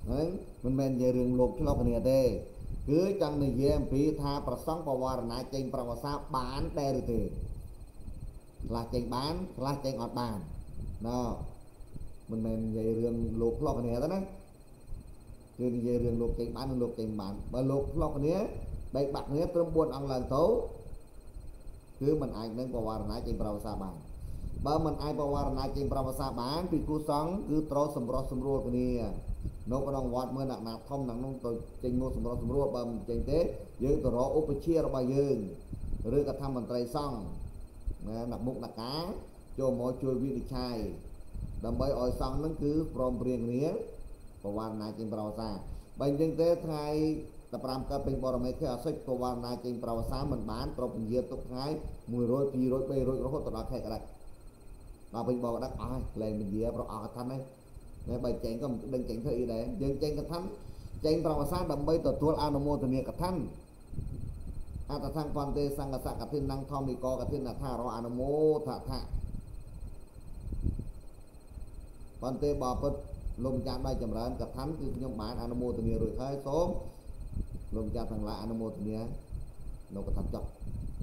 ហ្នឹងមិនមែននិយាយរឿងលោកឆ្លុះគ្នាទេគឺចង់និយាយអំពីថាប្រសង់បវរណាចេញប្រវសាបានដែរឬទេខ្លះចេញបានខ្លះចេញអត់បានណ៎មិនមែននិយាយរឿងលោកឆ្លុះគ្នាទេណាគឺនិយាយរឿងលោកចេញបាននិងលោកចេញបានបើលោកឆ្លុះគ្នាបែកបាក់គ្នាត្រឹម4អង្គឡើងទៅគឺมันអាចនឹងបវរណាចេញប្រវសាបានបើมันអាចបវរណាចេញប្រវសាបានពីគូសង្ឃគឺត្រូវសម្រោះសម្រួលគ្នានៅក្នុងវត្តមើលអ្នកណាធំណានោះទៅចេញមកសម្រោះសម្រួលបើមិនចេញទេយើងទៅរកឧបជារបស់យើងឬក៏ថាមន្ត្រីសង្ឃណាអ្នកមុខអ្នកការចូលមកជួយវិនិច្ឆ័យដើម្បីឲ្យសង្ឃនឹងគឺព្រមព្រៀងគ្នាបវរណាចេញប្រវសាបើអញ្ចឹងទេថ្ងៃ15កើតពេញបរមេធាអសិទ្ធបវរណាចេញប្រវសាមិនបានត្រូវពញាទុកថ្ងៃ100 200 300រហូតដល់ខែកដាច់ដល់ពេញបរកដាច់អស់ហើយលែងពញាប្រអស់កថាហើយតែបើចេញក៏មិនដឹងចេញធ្វើអីដែរយើងចេញកថាចេញប្រវសាដើម្បីទទួលអនុមោទនាកថាអតថាបន្ទេសង្ឃសកឋិននឹងធម្មិកកឋិនថារអនុមោទថាបន្ទេបបពុទ្ធលោកម្ចាស់ដៃចម្រើនកថាគឺខ្ញុំបានអនុមោទនារួចហើយសូមលោកម្ចាស់ទាំងឡាយអនុមោទនានៅកថាចប់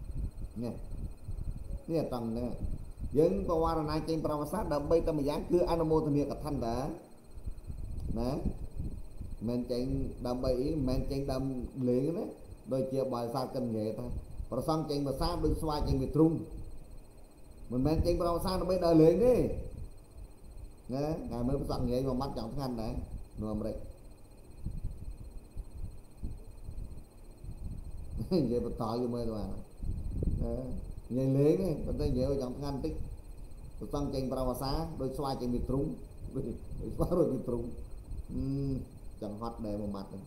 នេះតង់នេះយើងបវរណាចេញប្រវសាដើម្បីតែម្យ៉ាងគឺអនុមោទនាកថាតាណាមិនចេញដើម្បីអីមិនចេញដើម្បីលេងណាដូចជាបើសាកិននិយាយថាប្រសងចេញភាសាដូចស្វាចេញវាទ្រុងមិនមែនចេញប្រវសាដើម្បីដើរលេងទេណាថ្ងៃមើលប្រសងនិយាយមួយម៉ាត់ចង់ថ្ងាត់ដែរនៅអាមេរិកនិយាយបន្តយូរមើលទៅអានិយាយលេងទេប៉ុន្តែនិយាយឲ្យចង់ថ្ងាត់បន្តិចប្រសងចេញប្រវសាដូចស្វាចេញវាទ្រុងដូចស្វារួចវាទ្រុងចង់ហត់ដែរមួយម៉ាត់ហ្នឹង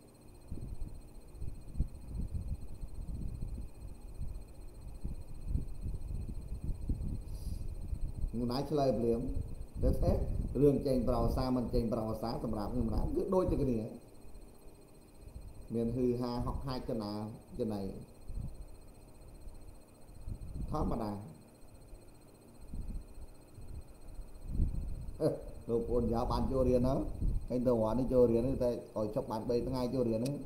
ងណាយឆ្លើយភ្លាមតែរឿងចេញប្រវសាមិនចេញប្រវសាសម្រាប់ខ្ញុំណាគឺដូចតែគ្នាមានហឺហាហុកហាច់ចំណៃធម្មតាលោកប្អូនយ៉ាបានចូលរៀនហើយឃើញទៅវត្តនេះចូលរៀនតែឲ្យចប់បាន3ថ្ងៃចូលរៀនហ្នឹង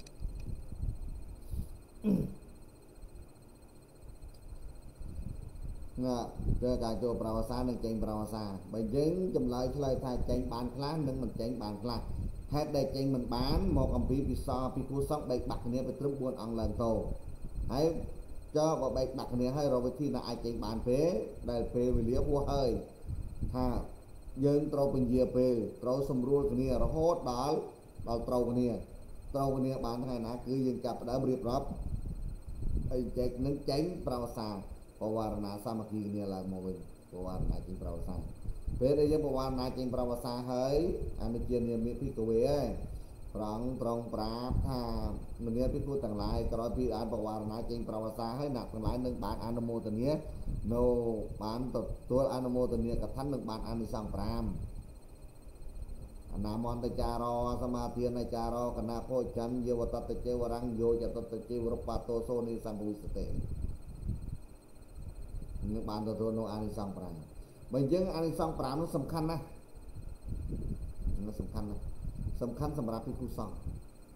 ណាតែការចូលប្រវសានិងចេញប្រវសាបើយើងចម្លើយឆ្លើយថាចេញបានខ្លះនិងមិនចេញបានខ្លះហេតុដែលចេញមិនបានមកអំពីពិសោពីគូសង្ឃបែកបាក់គ្នាទៅត្រឹម4អង្គឡើងទៅហើយចុះបើបែកបាក់គ្នាហើយរកវិធីណាអាចចេញបានពេលដែលពេលវេលាហួសហើយថាយើងត្រូវពញាពេលត្រូវសម្រួលគ្នារហូតដល់ត្រូវគ្នាបានថ្ងៃណាគឺយើងចាប់ផ្ដើមរៀបរាប់អីចេញនឹងចេញប្រវសាបវរណាសាមគ្គីគ្នាឡើងមកវិញបវរណាចេញប្រវសាពេលដែលយើងបវរណាចេញប្រវសាហើយអានេះជានាមិភិក្ខវេឯងត្រង់ប្រាប់ថាមនាភិក្ខុទាំងឡាយក្រោយពីអានបវរណាចេញប្រវសាហើយអ្នកទាំងឡាយនឹងបានអនុមោទនានៅបានទទួលអនុមោទនាកថានឹងបានអានិសង្ស5អនាមន្តចារោសមាធានចារោកណាភោចន្ទយវតតចេវរង្យោចតតចេវរបាតោសោនិសង្ឃវិសតេនឹងបានទទួលនៅអានិសង្ស5បើយើងអានិសង្ស5នោះសំខាន់ណាស់សំខាន់សម្រាប់ភិក្ខុសង្ឃ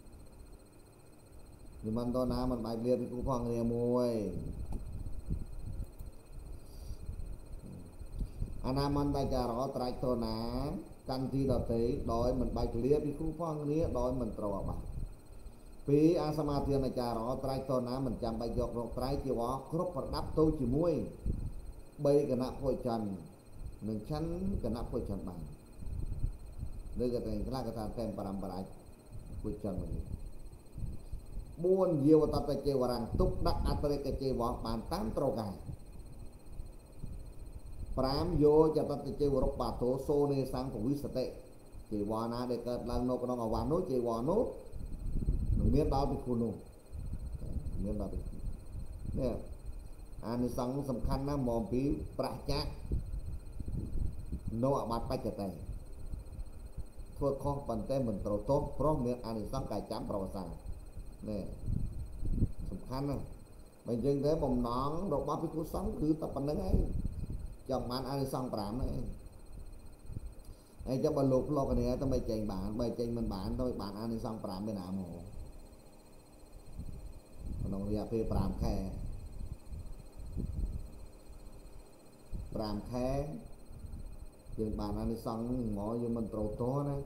និមន្តទៅណាមិនបាច់លាភិក្ខុផងគ្នាមួយអនាមន្តចារោត្រៃទៅណាកាន់ទីដតេដោយមិនបាច់លាភិក្ខុផងគ្នាដោយមិនត្រូវអាបាត់ពីអាសមាធានចារោត្រៃទៅណាមិនចាំបាច់យករកត្រៃជីវរគ្រប់ប្រដាប់ទៅជាមួយ3គណៈភោចន្ទនឹងឆាន់គណៈភោចន្ទបានឬក៏តែខ្លះក៏ថាតែបរំប្រាច់ភោចន្ទមួយ4យាវតតចេវរង្ទុកដាក់អត្តរិកចេវរបានតាមត្រូវការ5យោចតតចេវរបាទោសូនេសង្ឃវិសតិចេវរណាដែលកើតឡើងនៅក្នុងអវាសនោះចេវរនោះនឹងមានដល់ភិក្ខុនោះមានដល់ភិក្ខុនេះអានិសង្ឃសំខាន់ណាស់មកពីប្រច្ចានៅអបាតបច្ចតេធ្វើខុសប៉ុន្តែមិនត្រូវទោសព្រោះមានអានិសង្ឃកាយចាំប្រវសានេះសំខាន់ណាស់បើយើងទៅបំណងរបស់ភិក្ខុសង្ឃគឺតែប៉ុណ្្នឹងឯងចង់បានអានិសង្ឃ5ហ្នឹងឯង ai cho bà lục lo cái này tao mày chạy bạn mày chạy mình bạn tôi bạn ăn đi xong pram bên nào mồ nó giờ phê pram khe chừng bạn ăn đi xong ngõ như mình trâu to đấy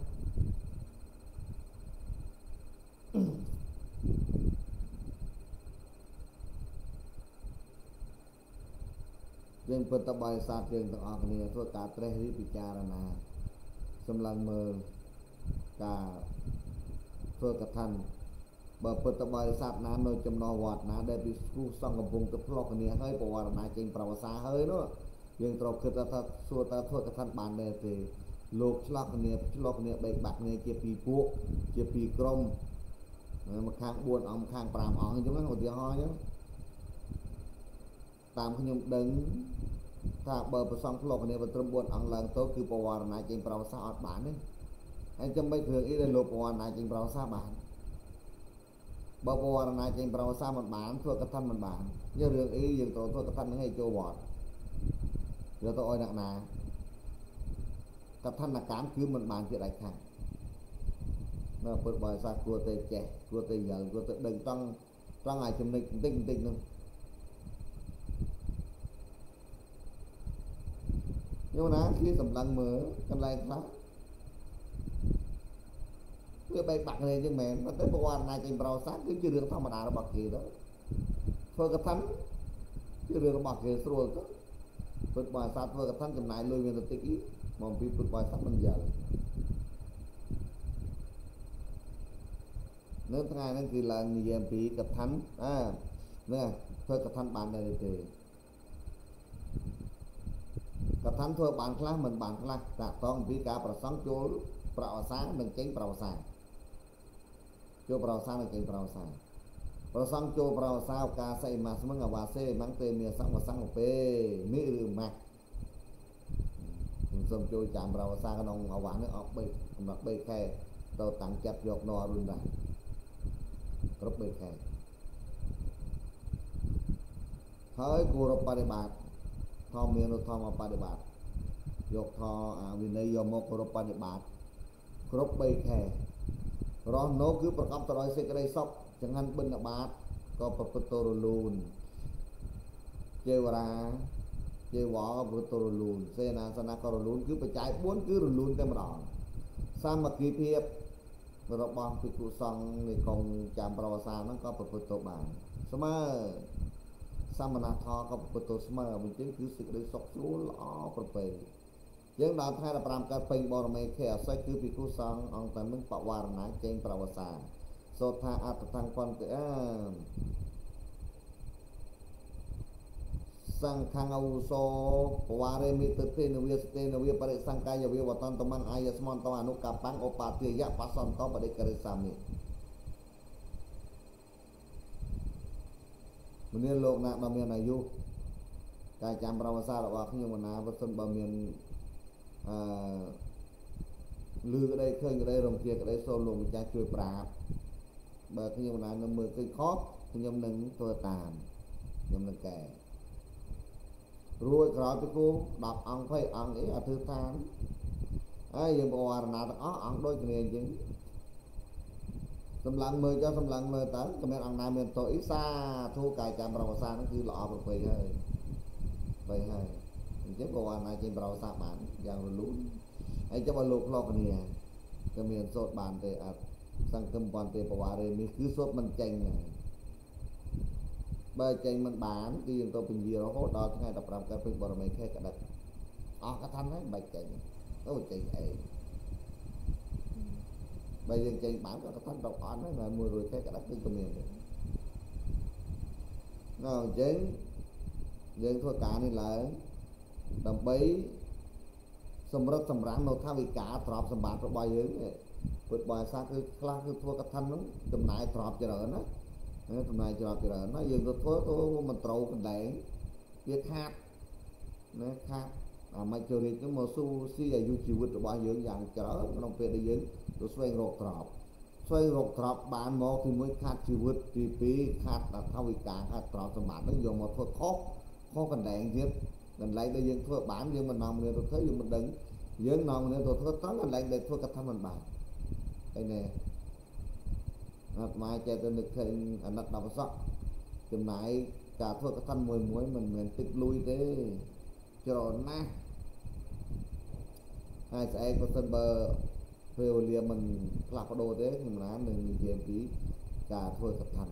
chừng bật tập bài sát chừng tao ăn cái này thôi cả tre đi bị cha là xâm lăng mờ cả thôi cả thành bà bật tập bài sát ná nơi chấm no vọt ná để bị sưu xongกับvùng tập lọc cái này hơi bỏ ná chừng bảo xa hơi nữa chừng trâu cứ ta xua ta thôi cả thành bàn đây thì lục lọc cái này bảy bạc này chia pi buộc chia pi crom mà khang buồn ông khang pram ông chúng nó một tiếng ho nhá tam khung đứngถ้าเบอร์ประสองโลกเนี่ยมันตรมบวนอังลังโตคือประวัตินายจริงเราสะอาดบ้านนี่ไอ้จำไม่เถื่อนอีเลยโลประวัตินายจริงเราสะบ้านเบอร์ประวัตินายจริงเราสะมันบ้านทั่วกระทั่งมันบ้านเยอะเรื่องอีอย่างตัวทั่วกระทั่งให้โจวอดเดี๋ยวตัวอ้อยหนักหนากระทั่งหนักการคือมันบ้านที่ไรข้างน่าเปิดบริษัทกลัวเตะแจกกลัวเตะใหญ่กลัวเตะดึงต้องไอ้จำนึกติ๊งนึงnhưng mà khi tầm lần mở cái này đó cái bay bạc này nhưng mà nó tới qua này trên bao sát cứ chưa được thông mà nào bạc gì đó thôi cái thánh chưa được bạc gì rồi đó vượt qua sát thôi cái thánh trong này lui về tích ít mong bị vượt qua sát mình giờ nếu thứ hai nó thì là người em bị cái thánh nè thôi cái thánh bạn này thìกระทั่งทั่วบางครั้งมันบางครั้งจะต้องพิการประสงค์โจรประวัติศาสตร์หนึ่งเก่งประวัติศาสตร์โจรประวัติศาสตร์หนึ่งเก่งประวัติศาสตร์ประสงค์โจรประวัติศาสตร์กาใส่มาสมังวาเซ่มังเตเมียสังวสังเปมิหรือมาสมโจรจามประวัติศาสตร์กันองเอาหวานนึกออกไปสำหรับไปแค่เราตั้งจับยกนอรุนแรงครบไปแค่เฮ้ยกูรบปฏิบัติทอเมียนทอมาปฏิบัติยกทอวินัยยมกรบปฏิบัติครบใบแค่รอนโนคือประกอบตลอดเสกได้ซอกจังหันบินบาทก็ปปโตรลูนเจวราเจวอปปโตรลูนเสนาสนะกรลูนคือประจายบ้วนคือรลูนเต็มรอนสามัคคีเพียบระบอบพิคุซังในกองจามประวัติศาสตร์นั้นก็ปปโตบานสมัยสามนาทอกับประตูสมัยมันจึงคือสิ่งใดสกรู้ล้อประเพณียังดาวไทยระปรามการเป็นบรมีแค่ใส่คือพิคุซังองแต่มึงปะวารณะเจงประวัติศาสตร์โสธาอัตถังความเกิดสังฆังอาวุโสปวารมิตรเทนเวียสเตนเวียปริสังกายเวียวัตันตมังอายสมอนตวานุกัปปังโอปาติยะปัสสันโตปฏิกริสามิมันเนี่ยโลกนะบะเมียนอายุการจำประวัติศาสตร์ว่าขยมนาวัฒนบะเมียนลือก็ได้เคยก็ได้รำเกียก็ได้โซลงจะช่วยปราบเบอร์ขยมนาในมือคือครอบขยมหนึ่งตัวตามขยมหนึ่งแก่รวยกรอบไปกูดับอังไฟอังนี้อธิษฐานไอ้ยังบอกว่านาตอ๋ออังโดยกันเองจริงสำลังมือสำลังมือตั้งก็เป็นอังนาเมียนโตอิซาทูกายจำประวัติศาสตร์นั่นคือหล่อไปให้เจ็บบอกว่านายจริงประวัติศาสตร์บ้านอย่างรู้ไอ้เจ้าบอลลูกลอกเนี่ยก็เมียนโซดบานเตะสังคมบอลเตะประวัติเลยมีคือโซดมันเจงไงใบเจงมันบานที่ยังโตเป็นเยอะโหดอทั้งไงแต่ปรำการเป็นบอลไม่แค่กระดับอ๋อกระทันให้ใบเจงโอ้เจงไอ้bây giờ trên bản có thanh độc ảnh đó là 10 rồi cái đất trên tụi mình nào chứ dân thôi cả này là đồng bấy sầm rất sầm rắn nó thay vì cả trọp sầm bạc rồi bao nhiêu vượt bài xa cứ class cứ thua cái thanh nó tụm này trọp cho đỡ nó tụm này trọp cho đỡ nó dân tôi mình trâu cái đẩy việc hát nó hát mà chơi đi cái mùa su si là du chịu vượt rồi bao nhiêu dạng chở nó về đây dân tôi xoay rột trọp bạn mò thì mới khát chịu vượt thì phí khát là thao vì cả khát trọp sầm bạc nó dùng một thôi khó cần đèn tiếp mình lấy đây dân thôi bán nhưng mình nằm này tôi thấy mình đứng យើងនាំគ្នាទៅធ្វើតន់ឡើងតែធ្វើកថាមិនបានហើយណែអាត្មាចេះទៅនឹកឃើញអាណិតដល់ប្រសក់ចំណាយការធ្វើកថាមួយមិនមែនតិចលុយទេច្រើនណាស់ហើយស្អែកបើសិនបើពេលវេលាមិនផ្លាស់ប្ដូរទេខ្ញុំណានឹងនិយាយពីការធ្វើកថា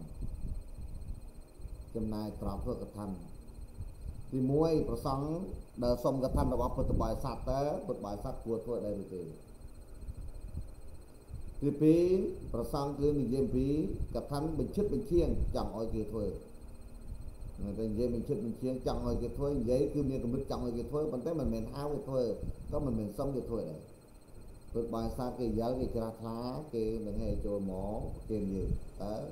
ចំណាយក្របធ្វើកថាទី1ប្រសង់ដែលសុំកថារបស់ពុទ្ធបរិស័ទតើពុទ្ធបរិស័ទគួរធ្វើដែរឬទេទី2ប្រសង់គឺនិយាយពីកថាបញ្ឈិតបញ្ជាចង់ឲ្យគេធ្វើតែនិយាយបញ្ឈិតបញ្ជាចង់ឲ្យគេធ្វើនិយាយគឺមានកម្រិតចង់ឲ្យគេធ្វើប៉ុន្តែមិនមែនហៅគេធ្វើក៏មិនមែនសុំគេធ្វើដែរពុទ្ធបរិស័ទគេយល់គេច្រាស់ថ្លាគេនឹងឲ្យចូលមកគេនិយាយតើ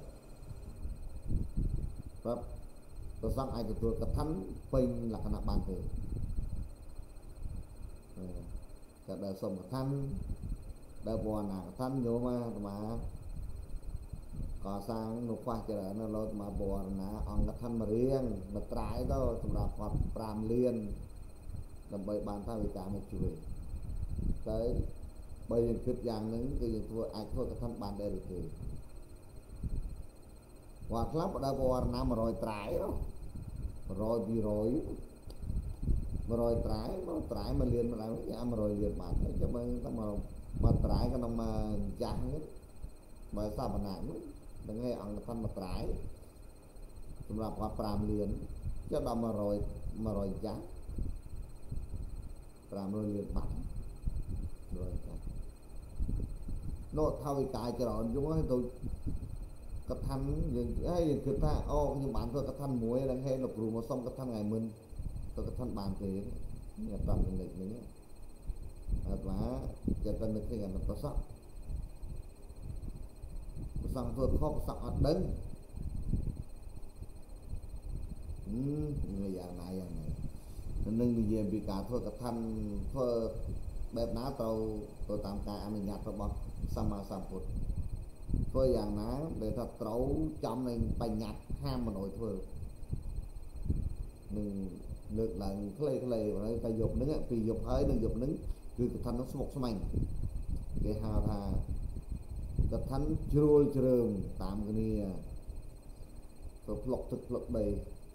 ប្រាប់ប្រសង់អាចទទួលកថាពេញលក្ខណៈបានទេតែដល់សុំកថាដល់បវណ្ណាកថាញោមអាត្មាកសាងនៅខ្វះច្រើននៅលោតមកបវណ្ណាអង្គកថាមករៀងមកត្រាយទៅសម្រាប់គាត់5លានដើម្បីបានថាវិការមកជួយតែបើយើងគិតយ៉ាងហ្នឹងគឺយើងធ្វើអាចធ្វើកថាបានដែរឬទេគាត់ខ្លះបដល់បវណ្ណា100ត្រាយ100 200 100ត្រាយមកត្រាយ1លានម្ដងគេ100លានបាទចាំមើលទៅមកត្រាយក្នុងមកចាស់ហ្នឹងបើសាបណានោះដឹងឯអង្គកថាមកត្រាយសម្រាប់គាត់5លានចុះដល់100ចាស់500លានបាត់100ចាស់នោះថាវិការច្រើនយងឲ្យទៅកថាយើងហើយយើងគិតថាអូខ្ញុំបានធ្វើកថាមួយដល់ហេលោកគ្រូមកសុំកថាថ្ងៃមុនទៅកថាបានទេនេះអត់តាមចំណុចនេះអត់ថាចិត្តតែនឹកឃើញអាប្រសក់ប្រសង់ធ្វើខុសប្រសក់អត់ដឹងយ៉ាងណានឹងនិយាយពីការធ្វើកថាធ្វើបែបណាត្រូវទៅតាមការអនុញ្ញាតរបស់សម្មាសម្ពុទ្ធធ្វើយ៉ាងណាដែលថាត្រូវចំនឹងបញ្ញត្តិហាមមិនអោយធ្វើនឹងលើកឡើងខ្លីៗតែយប់ហ្នឹងពីយប់ហើយនឹងយប់ហ្នឹងគឺកថានោះស្មុគស្មាញគេហៅថាកថាជ្រួលជ្រើមតាមគ្នាទៅផ្លុកទឹកផ្លុកដី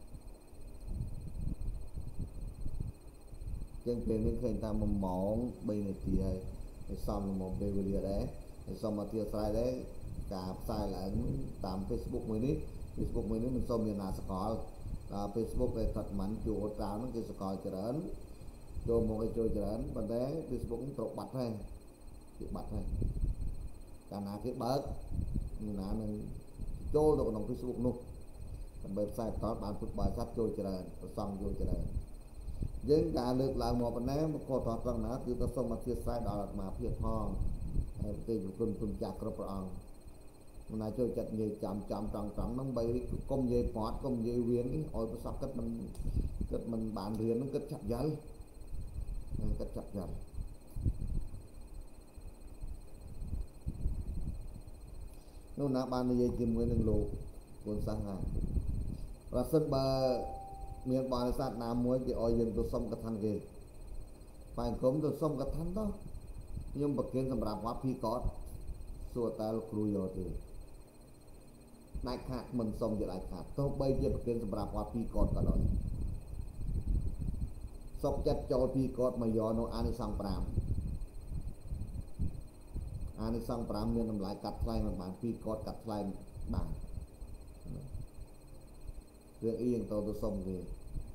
ចឹងពេលនេះឃើញថា1ម៉ោង3នាទីហើយសំមកពេលវេលាដែរហើយសូមអធិស្ឋានដែរការផ្សាយឡើងតាម Facebook មួយនេះមិនសូមមានណាសកលដល់ Facebook ដែលថាមិនជួលតាមហ្នឹងគឺសកលច្រើនចូលមកឲ្យចូលច្រើនប៉ុន្តែ Facebook ត្រូវបាត់ហើយគេបាត់ហើយកាលណាគេបើកណានឹងចូលទៅក្នុង Facebook នោះដើម្បីផ្សាយបន្តបានពុទ្ធបរិស័ទចូលច្រើនប្រសង់ចូលច្រើនយើងការលើកឡើងមកប៉ុណ្ណេះមកខុសត្រង់ណាគឺទៅសូមអធិស្ឋានដល់អាត្មាភាពផងហើយប្រទេសគុណគុណចាស់គ្រប់ព្រះអង្គមិនណាចូលចិត្តនិយាយចំត្រង់ហ្នឹងបីកុំនិយាយពាត់កុំនិយាយវៀងនេះឲ្យប្រសពគិតមិនបានរៀនហ្នឹងគិតចាប់យល់គិតចាប់យល់នោះណាបាននិយាយជាមួយនឹងលោកគុណសាសនាប្រសិនបើមានបរិស័ទណាមួយគេឲ្យយើងទៅសុំកថាគេបែរគុំទៅសុំកថាទៅខ្ញុំប្រគិនសម្រាប់វត្តភីកតសួរតើលោកគ្រូយកទេដាច់ខាតមិនសុំជាដាច់ខាតទោះបីជាប្រគិនសម្រាប់វត្តភីកតក៏ដោយសុកចិត្តចូលភីកតមកយកនៅអានិសង្ឃ5អានិសង្ឃ5មានតម្លៃកាត់ថ្លៃមិនបានភីកតកាត់ថ្លៃបានរឿងអៀងទៅសុំគេ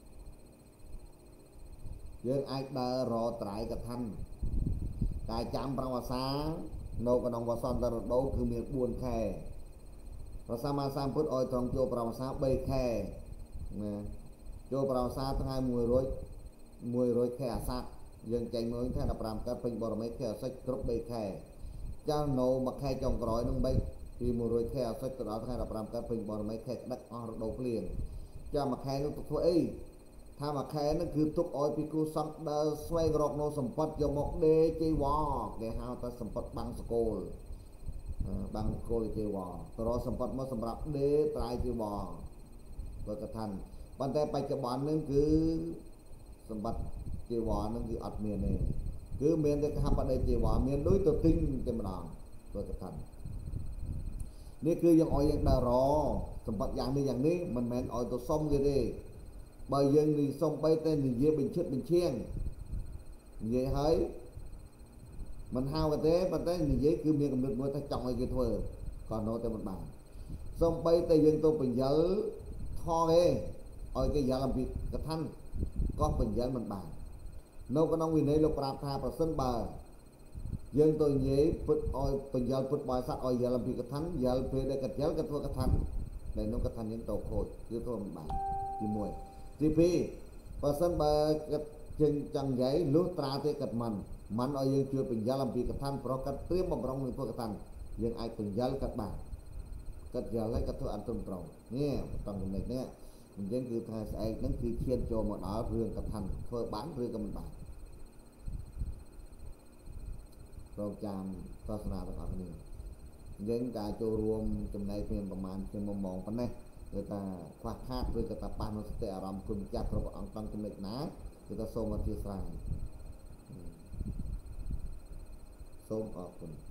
យើងអាចដើររត្រៃកថាតែចាំប្រវត្តិសានៅក្នុងវសន្តរដូវគឺមាន4ខែព្រះសម្មាសម្ពុទ្ធឲ្យត្រង់ចូលប្រវត្តិសា3ខែណាចូលប្រវត្តិសាថ្ងៃ100ខែអាសត់យើងចេញមកថ្ងៃ15កើតពេញបរមេខែអាសត់គ្រប់3ខែចាំនៅមួយខែចុងក្រោយនឹងបីពី100ខែអាសត់ទៅដល់ថ្ងៃ15កើតពេញបរមេខែដឹកអស់រដូវភ្លៀងចាំមួយខែនោះទៅធ្វើអីថាមួយខែនោះគឺទុកឲ្យពីគូសង្ឃដើរស្វែងរកនៅសម្បត្តិយកមកដេកជីវរគេហៅថាសម្បត្តិបាំងសកលបាំងគោលជីវរទៅរកសម្បត្តិមកសម្រាប់ដេកត្រាយជីវរបើកថាប៉ុន្តែបច្ចុប្បន្ននេះគឺសម្បត្តិជីវរនឹងគឺអត់មានទេ cứ miền cái hấp ở đây chỉ vào miền đối tôi tinh cái mà đòn tôi cái thànhนี่คือยังอ่อยยังดารอสมบัติอย่างนี้มันแมนอ่อยตัวส้มกันดิใบยังนี่ส้มใบเต้นนี่เยี่ยเป็นเชิดเป็นเชียงเยี่ยให้มันhao cái thế mà tớiนี่เยี่ยคือมีกำหนดมวยถ้าtrọngไอ้cái thôi còn nó tới một bànส้มใบเต้นยังตัวเป็นเยอะทอเองอ่อยcái giờ làm việc cái thanh cóเป็นเยอะมันbàn nâu cái nông vì này lục rạp tha và sân bờ dân tôi nhớ phật oi từng giờ phật bài sát oi giờ làm việc cái thánh giờ về đây cái chéo cái thua cái thánh này nó cái thánh những tàu khôi cứ thôi mình bài đi mùi thì vì và sân bờ cái chân chân giấy lúa tra thế cái mình oi dân chưa từng giờ làm việc cái thánh pro cái tiêm một rong mình thua cái thánh dân ai từng giờ cái bàn cái giờ lấy cái thua ăn tuần trầu nghe trong này nè dân cứ thay sẽ nó cứ chiên cho một đó riêng cái thánh thôi bán riêng cái mình bànเราจำศาสนาต่างๆนี่ยังการโจรวมจำในเพียงประมาณเพียงมองปันเนี่ยแต่ควักคาดหรือกระตาปานสติอารมณ์คุณจักรพรรดิอังจำเน็ตนะkita សូមអធិស្ឋានសូមអរគុណ